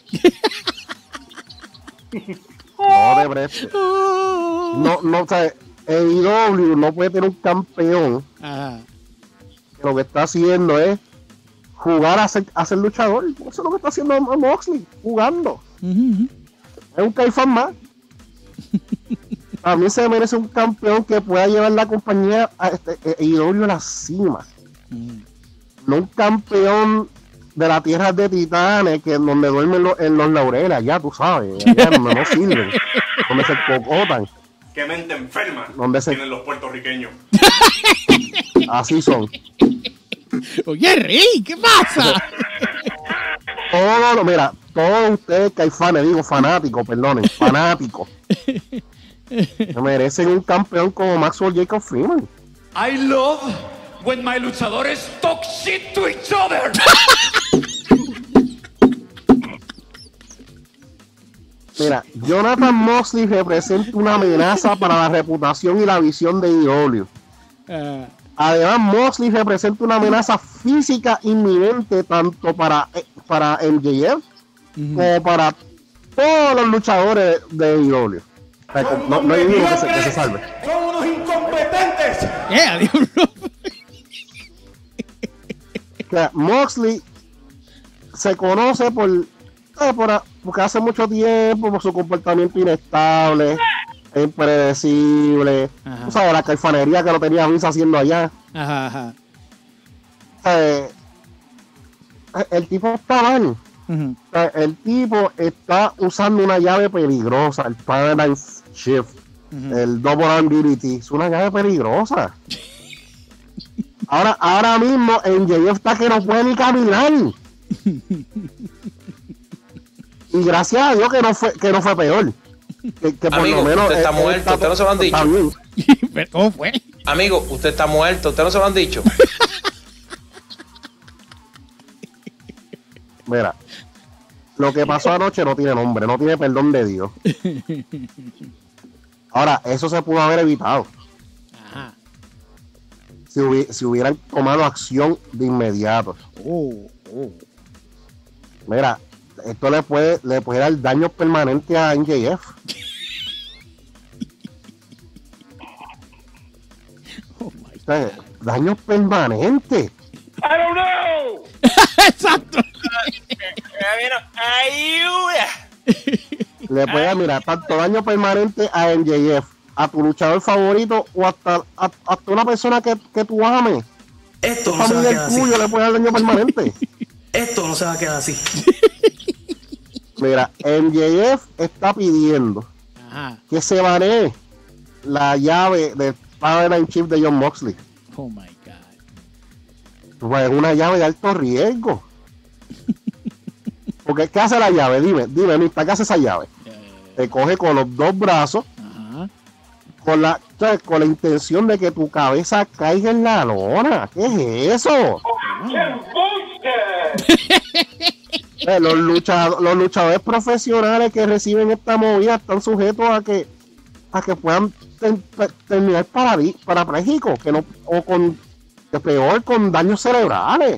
Speaker 8: No te prestes. No, o sea, AEW no puede tener un campeón que lo que está haciendo es jugar a ser luchador. Eso es lo que está haciendo Moxley, jugando. Es un caifán más. A mí se merece un campeón que pueda llevar la compañía a AEW a la cima. No un campeón de la tierra de Titanes, que donde duermen en los laureles, ya tú sabes, allá donde no sirven, donde se cocotan.
Speaker 15: Qué mente enferma
Speaker 8: donde
Speaker 15: tienen los puertorriqueños.
Speaker 8: Así son.
Speaker 7: Oye, Rey, ¿qué pasa?
Speaker 8: Todos ustedes caifanes, digo fanáticos, perdonen, fanáticos, merecen un campeón como Maxwell Jacob Freeman.
Speaker 5: I love when my luchadores talk shit to each other.
Speaker 8: Mira, Jonathan Moxley representa una amenaza para la reputación y la visión de AEW. Además, Moxley representa una amenaza física inminente tanto para MJF como para todos los luchadores de AEW. No hay ninguno que se salve.
Speaker 5: Son unos incompetentes.
Speaker 8: Moxley se conoce porque hace mucho tiempo por su comportamiento inestable, impredecible. Tú sabes, la caifanería que lo tenía Vince haciendo allá. El tipo está mal. El tipo está usando una llave peligrosa, el Paradigm Shift, el Double Arm DDT. Es una llave peligrosa. Ahora mismo MJF está que no puede ni caminar. Y gracias a Dios que no fue peor. Que por
Speaker 16: amigo,
Speaker 8: lo menos
Speaker 16: usted está muerto, usted no se lo han dicho.
Speaker 7: ¿Cómo fue?
Speaker 16: Amigo, usted está muerto, usted no se lo han dicho.
Speaker 8: Mira, lo que pasó anoche no tiene nombre, no tiene perdón de Dios. Ahora, eso se pudo haber evitado. Si hubieran tomado acción de inmediato. Mira, esto le puede dar daño permanente a MJF. Daños permanentes.
Speaker 5: I don't know.
Speaker 7: Exacto.
Speaker 9: Ayuda.
Speaker 8: Le puede mirar tanto daño permanente a MJF, a tu luchador favorito o hasta una persona que tú ames.
Speaker 17: Esto no se va a quedar así.
Speaker 8: Tuyo le puede dar daño permanente.
Speaker 17: Esto no se va a quedar así.
Speaker 8: Mira, MJF está pidiendo que se banee la llave del Paradigm Chief de Jon Moxley.
Speaker 7: Oh my God.
Speaker 8: Pues es una llave de alto riesgo. Porque ¿qué hace la llave? Dime, ¿qué hace esa llave? Te coge con los dos brazos, con la intención de que tu cabeza caiga en la lona. ¿Qué es eso? Los luchadores profesionales que reciben esta movida están sujetos a que puedan terminar parapléjicos, que no, o con peor, con daños cerebrales.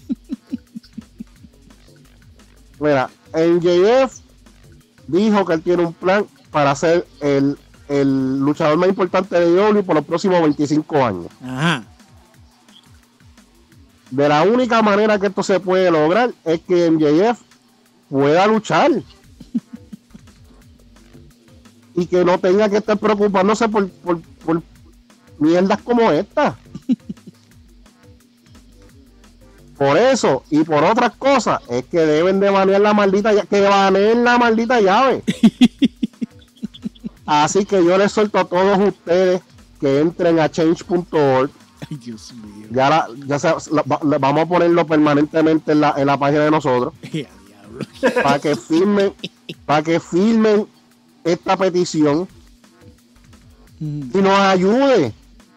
Speaker 8: Mira, MJF dijo que él tiene un plan para ser el luchador más importante de WWE por los próximos 25 años. De la única manera que esto se puede lograr es que MJF pueda luchar y que no tenga que estar preocupándose por mierdas como esta. Por eso y por otras cosas es que deben de banear la maldita llave. Así que yo les suelto a todos ustedes que entren a change.org.
Speaker 7: Ay, Dios mío.
Speaker 8: Vamos a ponerlo permanentemente en la página de nosotros para que firmen esta petición y nos ayude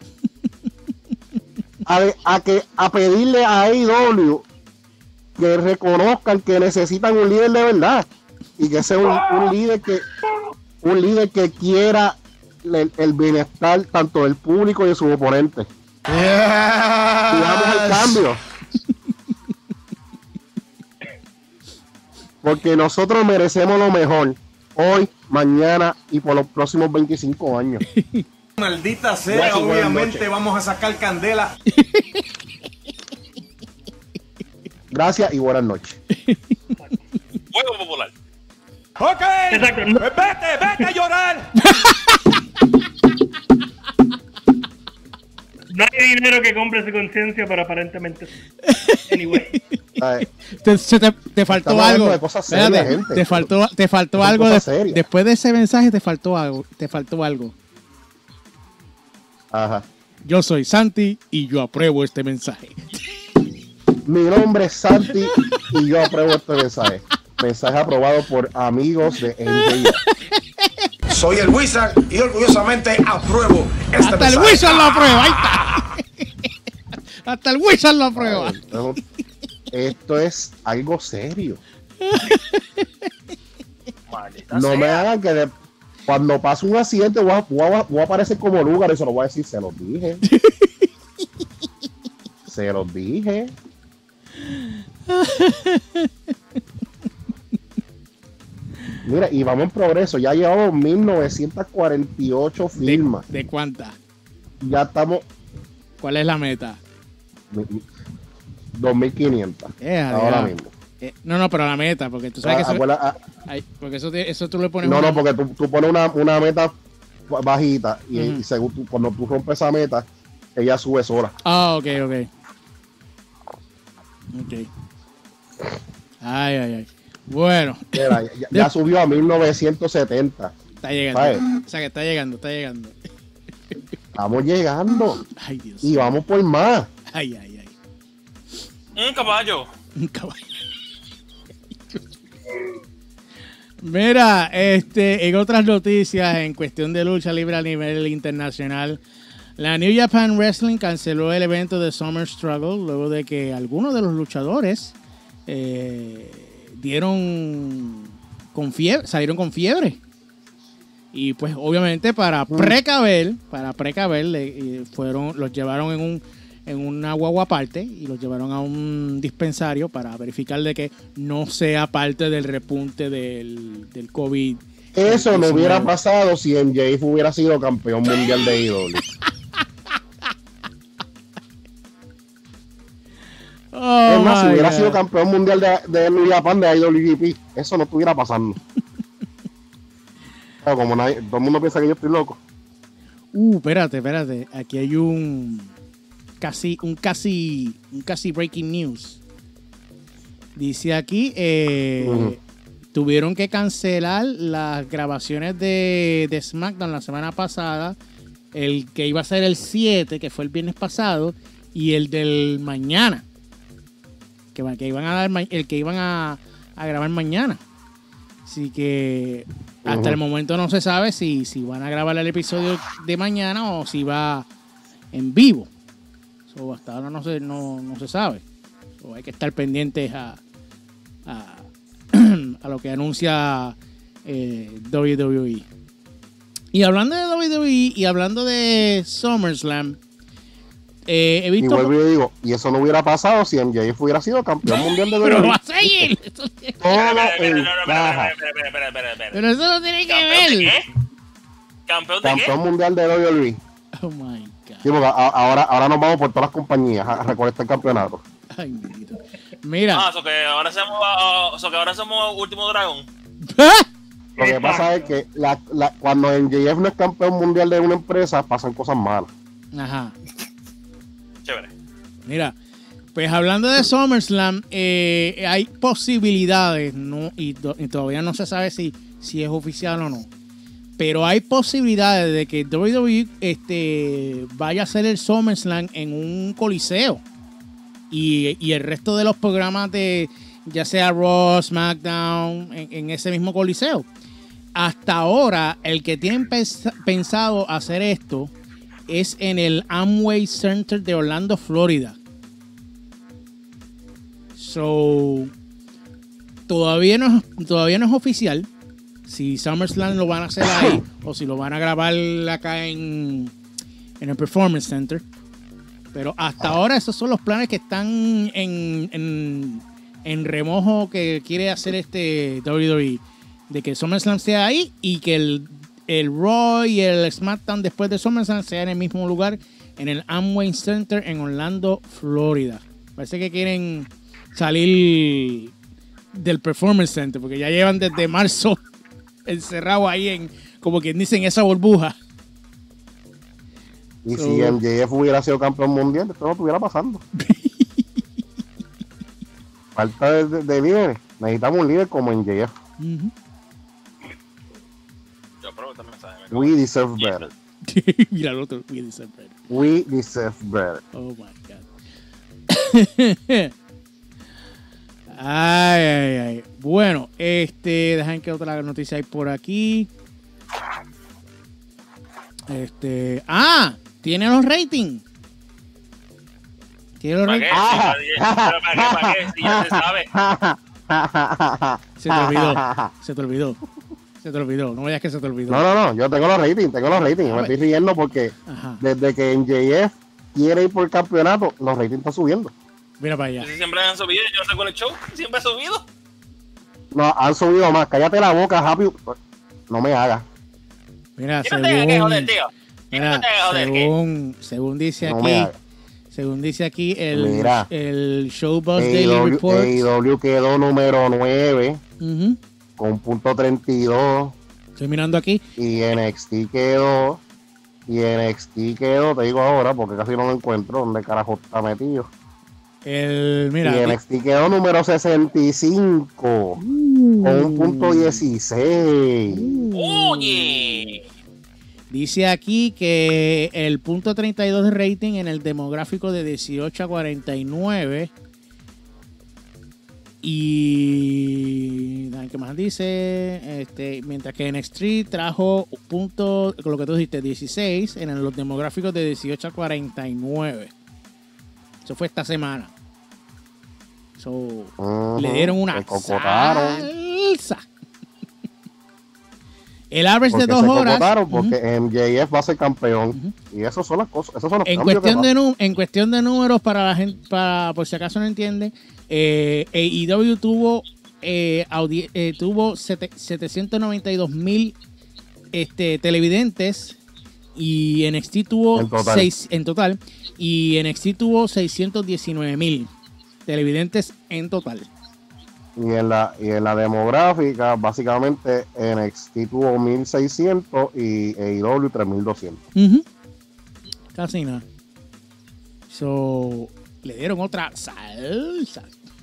Speaker 8: a pedirle a AEW que reconozcan que necesitan un líder de verdad y que sea un líder que quiera el bienestar tanto del público y de sus oponentes. Y vamos al cambio. Porque nosotros merecemos lo mejor hoy, mañana y por los próximos 25 años.
Speaker 15: Maldita sea, obviamente vamos a sacar candela.
Speaker 8: Gracias y buenas noches.
Speaker 9: Juego popular.
Speaker 5: Ok. Exacto. Vete a llorar.
Speaker 10: No hay dinero que compre su conciencia, pero aparentemente. Anyway.
Speaker 7: Te faltó algo. Espérate, te faltó algo. Después de ese mensaje te faltó algo.
Speaker 8: Ajá.
Speaker 7: Yo soy Santi y yo apruebo este mensaje.
Speaker 8: Mi nombre es Santi y yo apruebo este mensaje. Mensaje aprobado por amigos de NJF.
Speaker 17: Soy el Wizard y orgullosamente apruebo este
Speaker 7: Hasta
Speaker 17: mensaje.
Speaker 7: el Wizard lo aprueba. Ahí está. Hasta el Wizard lo aprueba.
Speaker 8: Esto es algo serio. No me hagan que cuando pase un accidente voy a aparecer como lugar y se lo voy a decir. Se los dije. Se los dije. Mira, y vamos en progreso. Ya llevamos 1948 firmas.
Speaker 7: ¿De cuántas?
Speaker 8: Ya estamos.
Speaker 7: ¿Cuál es la meta?
Speaker 8: 2500. Ahora mismo.
Speaker 7: No, pero la meta, porque tú sabes que porque eso tú le pones.
Speaker 8: No, porque tú pones una meta bajita y según cuando tú rompes esa meta, ella sube sola.
Speaker 7: Ah, ok. Ay. Bueno.
Speaker 8: Mira, ya subió a 1970.
Speaker 7: Está llegando. ¿Sabes? O sea que está llegando.
Speaker 8: Estamos llegando.
Speaker 7: Ay, Dios.
Speaker 8: Y vamos por más.
Speaker 7: Ay.
Speaker 9: Un caballo.
Speaker 7: Mira, en otras noticias, en cuestión de lucha libre a nivel internacional, la New Japan Wrestling canceló el evento de Summer Struggle luego de que algunos de los luchadores salieron con fiebre. Y pues obviamente para precaver, los llevaron en una guagua aparte y los llevaron a un dispensario para verificar de que no sea parte del repunte del COVID.
Speaker 8: Eso no hubiera pasado si MJF hubiera sido campeón mundial de IW. Es más, si hubiera sido campeón mundial de New Japan de IWGP, eso no estuviera pasando. Claro, como todo el mundo piensa que yo estoy loco.
Speaker 7: Espérate. Aquí hay un casi breaking news. Dice aquí, tuvieron que cancelar las grabaciones de SmackDown la semana pasada, el que iba a ser el 7, que fue el viernes pasado, y el del mañana, el que iban a grabar mañana. Así que hasta el momento no se sabe si van a grabar el episodio de mañana o si va en vivo. Hasta ahora no se sabe. Hay que estar pendientes a lo que anuncia WWE. Y hablando de WWE y hablando de SummerSlam, he visto...
Speaker 8: Y vuelvo y digo, y eso no hubiera pasado si MJF hubiera sido campeón mundial de WWE.
Speaker 7: Pero va a seguir. Pero eso no tiene que ver.
Speaker 8: Campeón mundial de WWE.
Speaker 7: Oh my God.
Speaker 8: Sí, porque ahora nos vamos por todas las compañías a recolectar el campeonato.
Speaker 7: Ay, maldito. Mira.
Speaker 9: Eso que ahora somos Último Dragón.
Speaker 8: Lo que pasa es que cuando MJF no es campeón mundial de una empresa, pasan cosas malas.
Speaker 7: Ajá.
Speaker 9: Chévere.
Speaker 7: Mira, pues hablando de SummerSlam, hay posibilidades, ¿no? Y todavía no se sabe si es oficial o no. Pero hay posibilidades de que WWE vaya a hacer el SummerSlam en un coliseo. Y el resto de los programas de ya sea Raw, SmackDown, en ese mismo coliseo. Hasta ahora, el que tienen pensado hacer esto es en el Amway Center de Orlando, Florida. Todavía no es oficial si SummerSlam lo van a hacer ahí o si lo van a grabar acá en el Performance Center. Pero hasta ahora esos son los planes que están en remojo que quiere hacer WWE. De que SummerSlam sea ahí y que el Raw y el SmackDown después de SummerSlam sea en el mismo lugar, en el Amway Center en Orlando, Florida. Parece que quieren salir del Performance Center porque ya llevan desde marzo encerrado ahí en, como quien dicen, esa burbuja.
Speaker 8: Y si MJF hubiera sido campeón mundial, esto no estuviera pasando. Falta de líderes. Necesitamos un líder como MJF.
Speaker 9: Yo apruebo este mensaje.
Speaker 8: We deserve better.
Speaker 7: Mira el otro. We deserve better.
Speaker 8: We deserve better.
Speaker 7: Oh my God. Ay. Bueno, dejan que otra noticia hay por aquí. Tiene los ratings. Tiene los ratings.
Speaker 9: ¿Para qué? Si ya se sabe.
Speaker 7: Se te olvidó. No vayas que se te olvidó.
Speaker 8: No. Yo tengo los ratings. Me estoy riendo porque desde que MJF quiere ir por el campeonato, los ratings están subiendo.
Speaker 7: Mira para allá.
Speaker 9: Si siempre han subido, yo sé con el show. Siempre ha subido.
Speaker 8: No, han subido más. Cállate la boca, Happy. No me hagas.
Speaker 7: Mira, según dice aquí, el Showbuzz Daily Report.
Speaker 8: AEW quedó número 9 con .32.
Speaker 7: Estoy mirando aquí.
Speaker 8: Y NXT quedó, te digo ahora, porque casi no lo encuentro, ¿dónde carajo está metido?
Speaker 7: Y
Speaker 8: NXT quedó número 65 con .16.
Speaker 9: Oye.
Speaker 7: Dice aquí que el .32 de rating en el demográfico de 18 a 49. Y ¿qué más dice? Mientras que NXT trajo lo que tú dijiste, 16 en los demográficos de 18 a 49. Eso fue esta semana. Le dieron una salsa. El average de 2 horas.
Speaker 8: Porque MJF va a ser campeón. Y esas son las cosas. Esos son los cambios
Speaker 7: en cuestión de números, para la gente, por si acaso no entienden, AEW tuvo 792,000 televidentes y NXT tuvo
Speaker 8: en total.
Speaker 7: 6 en total. Y NXT tuvo 619,000. televidentes en total.
Speaker 8: Y en la demográfica, básicamente NXT tuvo 1,600 y AEW 3,200.
Speaker 7: Casi nada. So, le dieron otra salsa.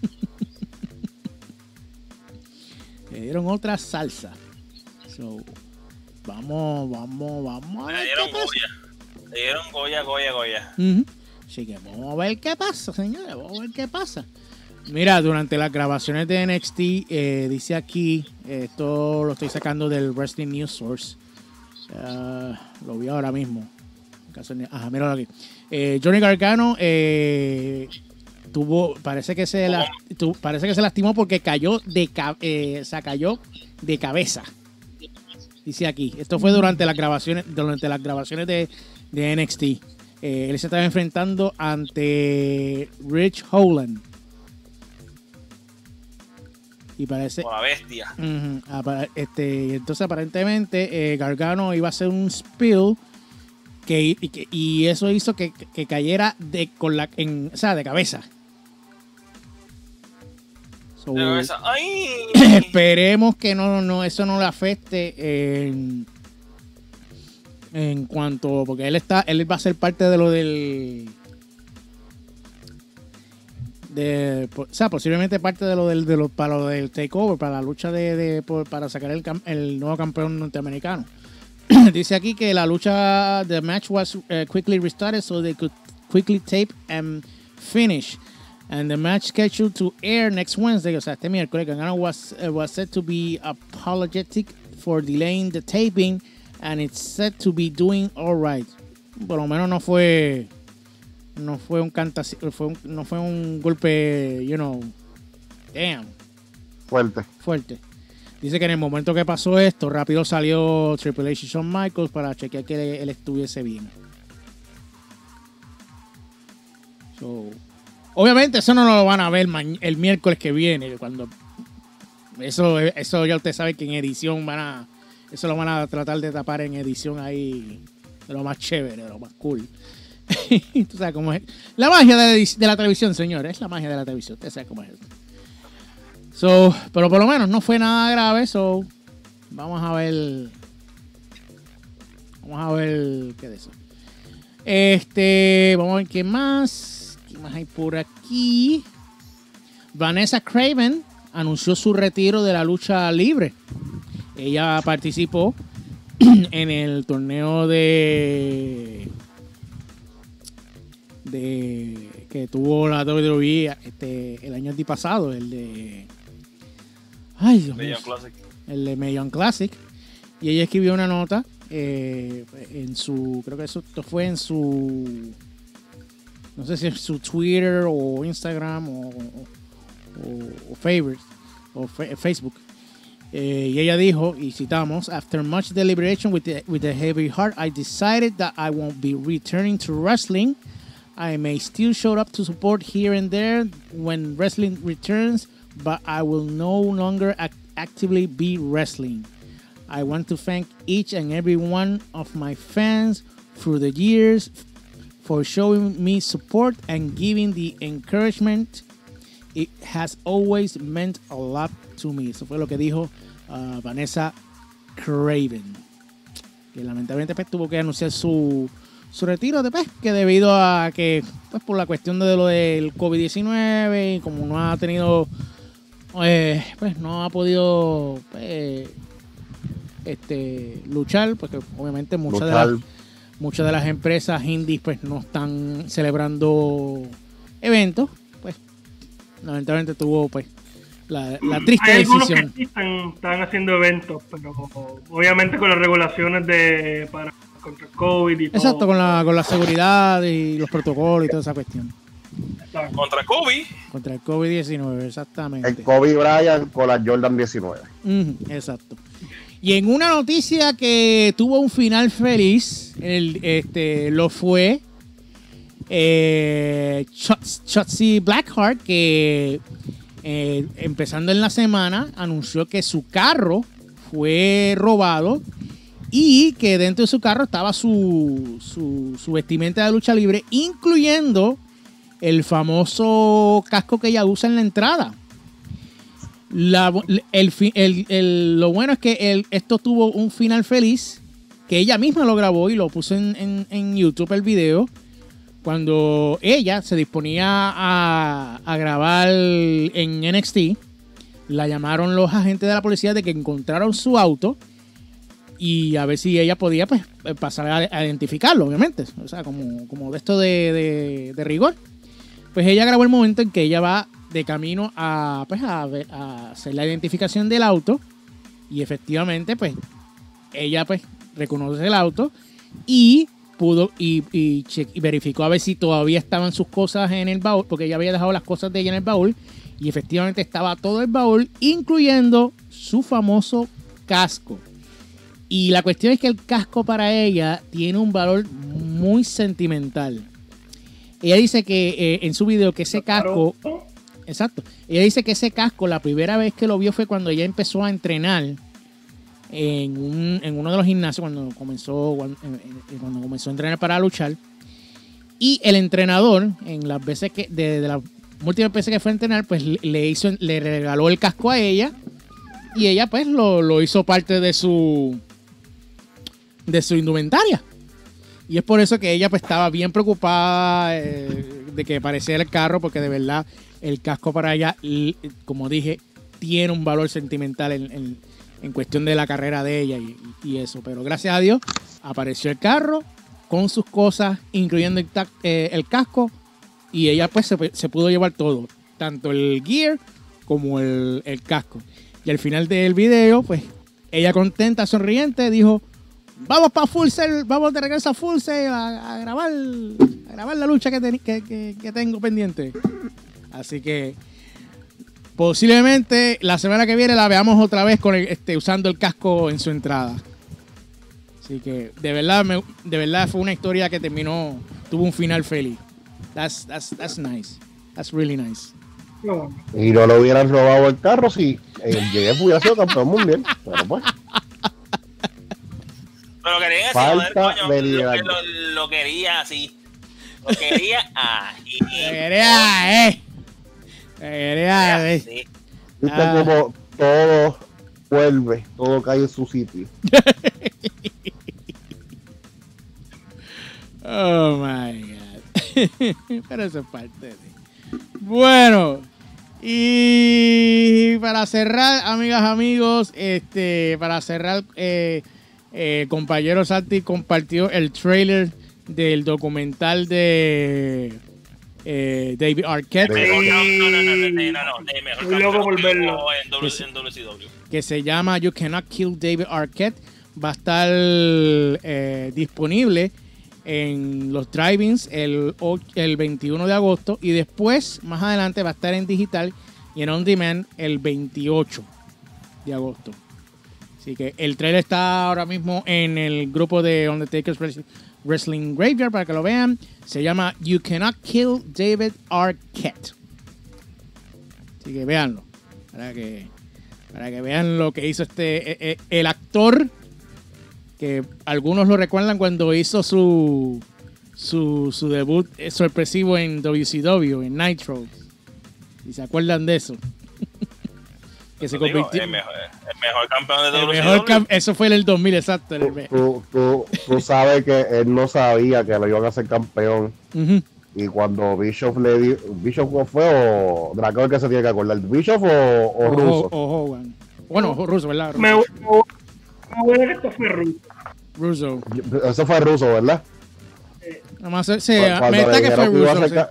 Speaker 7: Le dieron otra salsa. So, vamos a ver qué pasa.
Speaker 9: Le dieron Goya.
Speaker 7: Así que vamos a ver qué pasa, señores. Vamos a ver qué pasa. Mira, durante las grabaciones de NXT, dice aquí, esto lo estoy sacando del Wrestling News Source. Lo vi ahora mismo. Ajá, míralo aquí. Johnny Gargano parece que se lastimó porque cayó de cabeza. Dice aquí. Esto fue durante las grabaciones de NXT. Él se estaba enfrentando ante Rich Holland. Y parece.
Speaker 9: Como la bestia.
Speaker 7: Entonces, aparentemente, Gargano iba a hacer un spill. Y eso hizo que cayera de cabeza. So,
Speaker 9: ¡ay!
Speaker 7: Esperemos que eso no le afecte en cuanto, porque él va a ser parte de lo del posiblemente parte de lo del takeover, para la lucha para sacar el nuevo campeón norteamericano. Dice aquí que la lucha, the match was quickly restarted so they could quickly tape and finish. And the match scheduled to air next Wednesday, o sea, este miércoles, Gargano was said to be apologetic for delaying the taping, and it's said to be doing all right. Por lo menos no fue un no fue un golpe, damn. Fuerte. Dice que en el momento que pasó esto, rápido salió Triple H y Shawn Michaels para chequear que él estuviese bien. So, obviamente eso no lo van a ver el miércoles que viene, cuando eso ya usted sabe que en edición eso lo van a tratar de tapar en edición ahí, de lo más chévere, de lo más cool. Tú sabes cómo es. La magia de la televisión, señores, es la magia de la televisión, usted sabe cómo es. Pero por lo menos no fue nada grave, vamos a ver qué de eso. Vamos a ver qué más hay por aquí. Vanessa Craven anunció su retiro de la lucha libre. Ella participó en el torneo que tuvo la WWE el año antipasado, el de el de Mae Young Classic, y ella escribió una nota en su, creo que esto fue en su, no sé si es su Twitter o Instagram o favorite o Facebook, y ella dijo, y citamos: "After much deliberation with a heavy heart, I decided that I won't be returning to wrestling. I may still show up to support here and there when wrestling returns, but I will no longer actively be wrestling. I want to thank each and every one of my fans through the years for showing me support and giving the encouragement. It has always meant a lot to me." Eso fue lo que dijo Vanessa Craven, que lamentablemente tuvo que anunciar su retiro después, que debido a que por la cuestión de lo del COVID-19, y como no ha tenido no ha podido luchar, porque obviamente muchas de las empresas indies no están celebrando eventos, lamentablemente tuvo la triste
Speaker 10: hay
Speaker 7: decisión.
Speaker 10: Algunos que sí están haciendo eventos, pero obviamente con las regulaciones contra el COVID y todo.
Speaker 7: Exacto, con la seguridad y los protocolos y toda esa cuestión.
Speaker 9: Contra
Speaker 7: el COVID-19, exactamente.
Speaker 8: El Kobe Bryant con la Jordan 19.
Speaker 7: Exacto. Y en una noticia que tuvo un final feliz, lo fue Shotzi Blackheart, que empezando en la semana anunció que su carro fue robado y que dentro de su carro estaba su vestimenta de lucha libre, incluyendo el famoso casco que ella usa en la entrada. Lo bueno es que esto tuvo un final feliz, que ella misma lo grabó y lo puso en YouTube el video, cuando ella se disponía a grabar en NXT. La llamaron los agentes de la policía de que encontraron su auto y a ver si ella podía pues pasar a identificarlo, obviamente. O sea, como de esto de rigor. Pues ella grabó el momento en que ella va de camino a hacer la identificación del auto y efectivamente pues ella pues reconoce el auto y pudo y verificó a ver si todavía estaban sus cosas en el baúl, porque ella había dejado las cosas de ella en el baúl y efectivamente estaba todo el baúl, incluyendo su famoso casco. Y la cuestión es que el casco para ella tiene un valor muy sentimental. Ella dice que en su video que ese casco... Exacto. Ella dice que ese casco, la primera vez que lo vio fue cuando ella empezó a entrenar en uno de los gimnasios, cuando comenzó a entrenar para luchar. Y el entrenador, en las veces que, de las múltiples veces que fue a entrenar, pues le regaló el casco a ella. Y ella pues lo hizo parte de su indumentaria. Y es por eso que ella pues estaba bien preocupada de que pareciera el carro, porque de verdad el casco para ella, como dije, tiene un valor sentimental en cuestión de la carrera de ella y eso. Pero gracias a Dios apareció el carro con sus cosas, incluyendo el casco, y ella pues se pudo llevar todo, tanto el gear como el casco. Y al final del video, pues ella contenta, sonriente, dijo: vamos para Full Sail, vamos de regreso a Full Sail a grabar la lucha que tengo pendiente. Así que posiblemente la semana que viene la veamos otra vez con usando el casco en su entrada. Así que de verdad fue una historia que tuvo un final feliz. That's nice. That's really nice.
Speaker 8: Y no le hubieran robado el carro si el JF hubiera sido campeón mundial. Pero pues.
Speaker 9: Pero querían así, joder, coño. Lo quería así. Lo quería así.
Speaker 8: Viste como todo vuelve, todo cae en su sitio.
Speaker 7: Oh my God. Pero eso es parte de. Bueno, y para cerrar, amigas, amigos, para cerrar, compañero Santi compartió el trailer del documental de David Arquette. Que se llama You Cannot Kill David Arquette. Va a estar disponible en los drive-ins el 21 de agosto y después, más adelante, va a estar en digital y en on demand el 28 de agosto. Así que el trailer está ahora mismo en el grupo de Undertaker's Wrestling Graveyard para que lo vean. Se llama You Cannot Kill David Arquette. Así que véanlo. Para que vean lo que hizo el actor, que algunos lo recuerdan cuando hizo su debut sorpresivo en WCW, en Nitro. Y se acuerdan de eso. Que se convirtió
Speaker 9: el mejor campeón de WCW.
Speaker 7: Eso fue en el 2000, exacto.
Speaker 8: Tú sabes que él no sabía que lo iban a hacer campeón.
Speaker 7: Uh-huh.
Speaker 8: Y cuando Bischoff le dio, ¿Bischoff fue o Dracón, que se tiene que acordar? ¿Bischoff o Russo?
Speaker 7: O Hogan. Bueno, Russo, ¿verdad?
Speaker 10: Me huele que esto fue
Speaker 7: Russo.
Speaker 8: Eso fue Russo, ¿verdad?
Speaker 7: Nomás me está que fue Russo.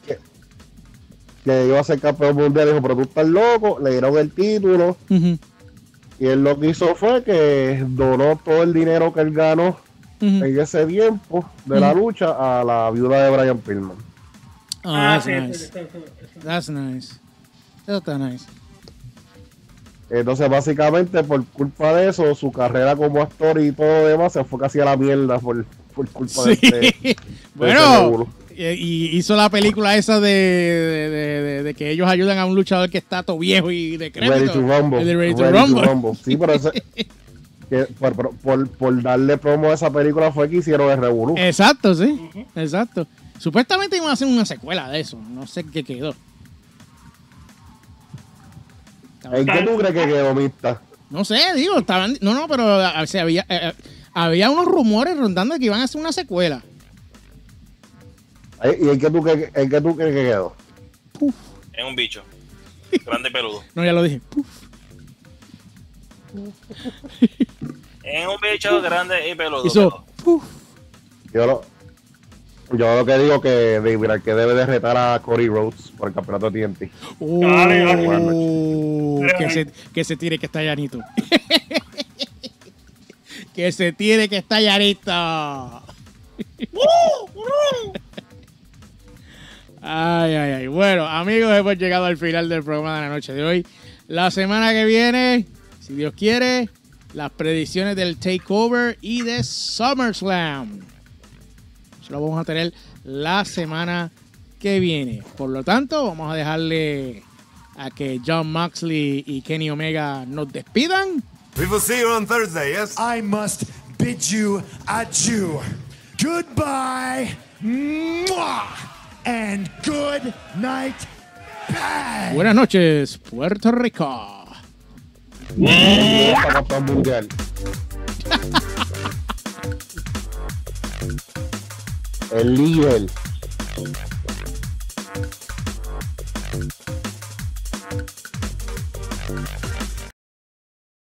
Speaker 8: Que iba a ser campeón mundial, dijo, pero tú estás loco, le dieron el título.
Speaker 7: Uh-huh.
Speaker 8: Y él lo que hizo fue que donó todo el dinero que él ganó en ese tiempo de la lucha a la viuda de Brian Pillman.
Speaker 7: Oh, that's nice. That's nice. Eso está nice.
Speaker 8: Entonces, básicamente, por culpa de eso, su carrera como actor y todo lo demás se fue casi a la mierda por culpa de
Speaker 7: bueno, y hizo la película esa de que ellos ayudan a un luchador que está todo viejo y decrépito.
Speaker 8: Ready to Rumble.
Speaker 7: Ready to Rumble.
Speaker 8: Sí, pero por darle promo a esa película fue que hicieron el revolú.
Speaker 7: Exacto, sí. Exacto. Supuestamente iban a hacer una secuela de eso. No sé qué quedó.
Speaker 8: ¿En qué tú crees que quedó, Mista?
Speaker 7: No sé, digo, estaban... No, pero había unos rumores rondando de que iban a hacer una secuela.
Speaker 8: ¿Y en qué tú crees que quedó?
Speaker 7: Puf.
Speaker 9: Es un bicho. Grande y peludo.
Speaker 7: No, ya lo dije. Puf.
Speaker 9: Es un bicho grande y peludo.
Speaker 7: Hizo, puf.
Speaker 8: Yo lo que digo que debe de retar a Cody Rhodes por el campeonato de TNT.
Speaker 7: Que se tire que está llanito. Que se tire que está llanito. Ay. Bueno, amigos, hemos llegado al final del programa de la noche de hoy. La semana que viene, si Dios quiere, las predicciones del Takeover y de SummerSlam. Eso lo vamos a tener la semana que viene. Por lo tanto, vamos a dejarle a que Jon Moxley y Kenny Omega nos despidan.
Speaker 17: We will see you on Thursday, yes?
Speaker 18: I must bid you adieu. Goodbye. Mwah. And good night. Bye.
Speaker 7: Buenas noches, Puerto Rico.
Speaker 8: Mundial. El líder.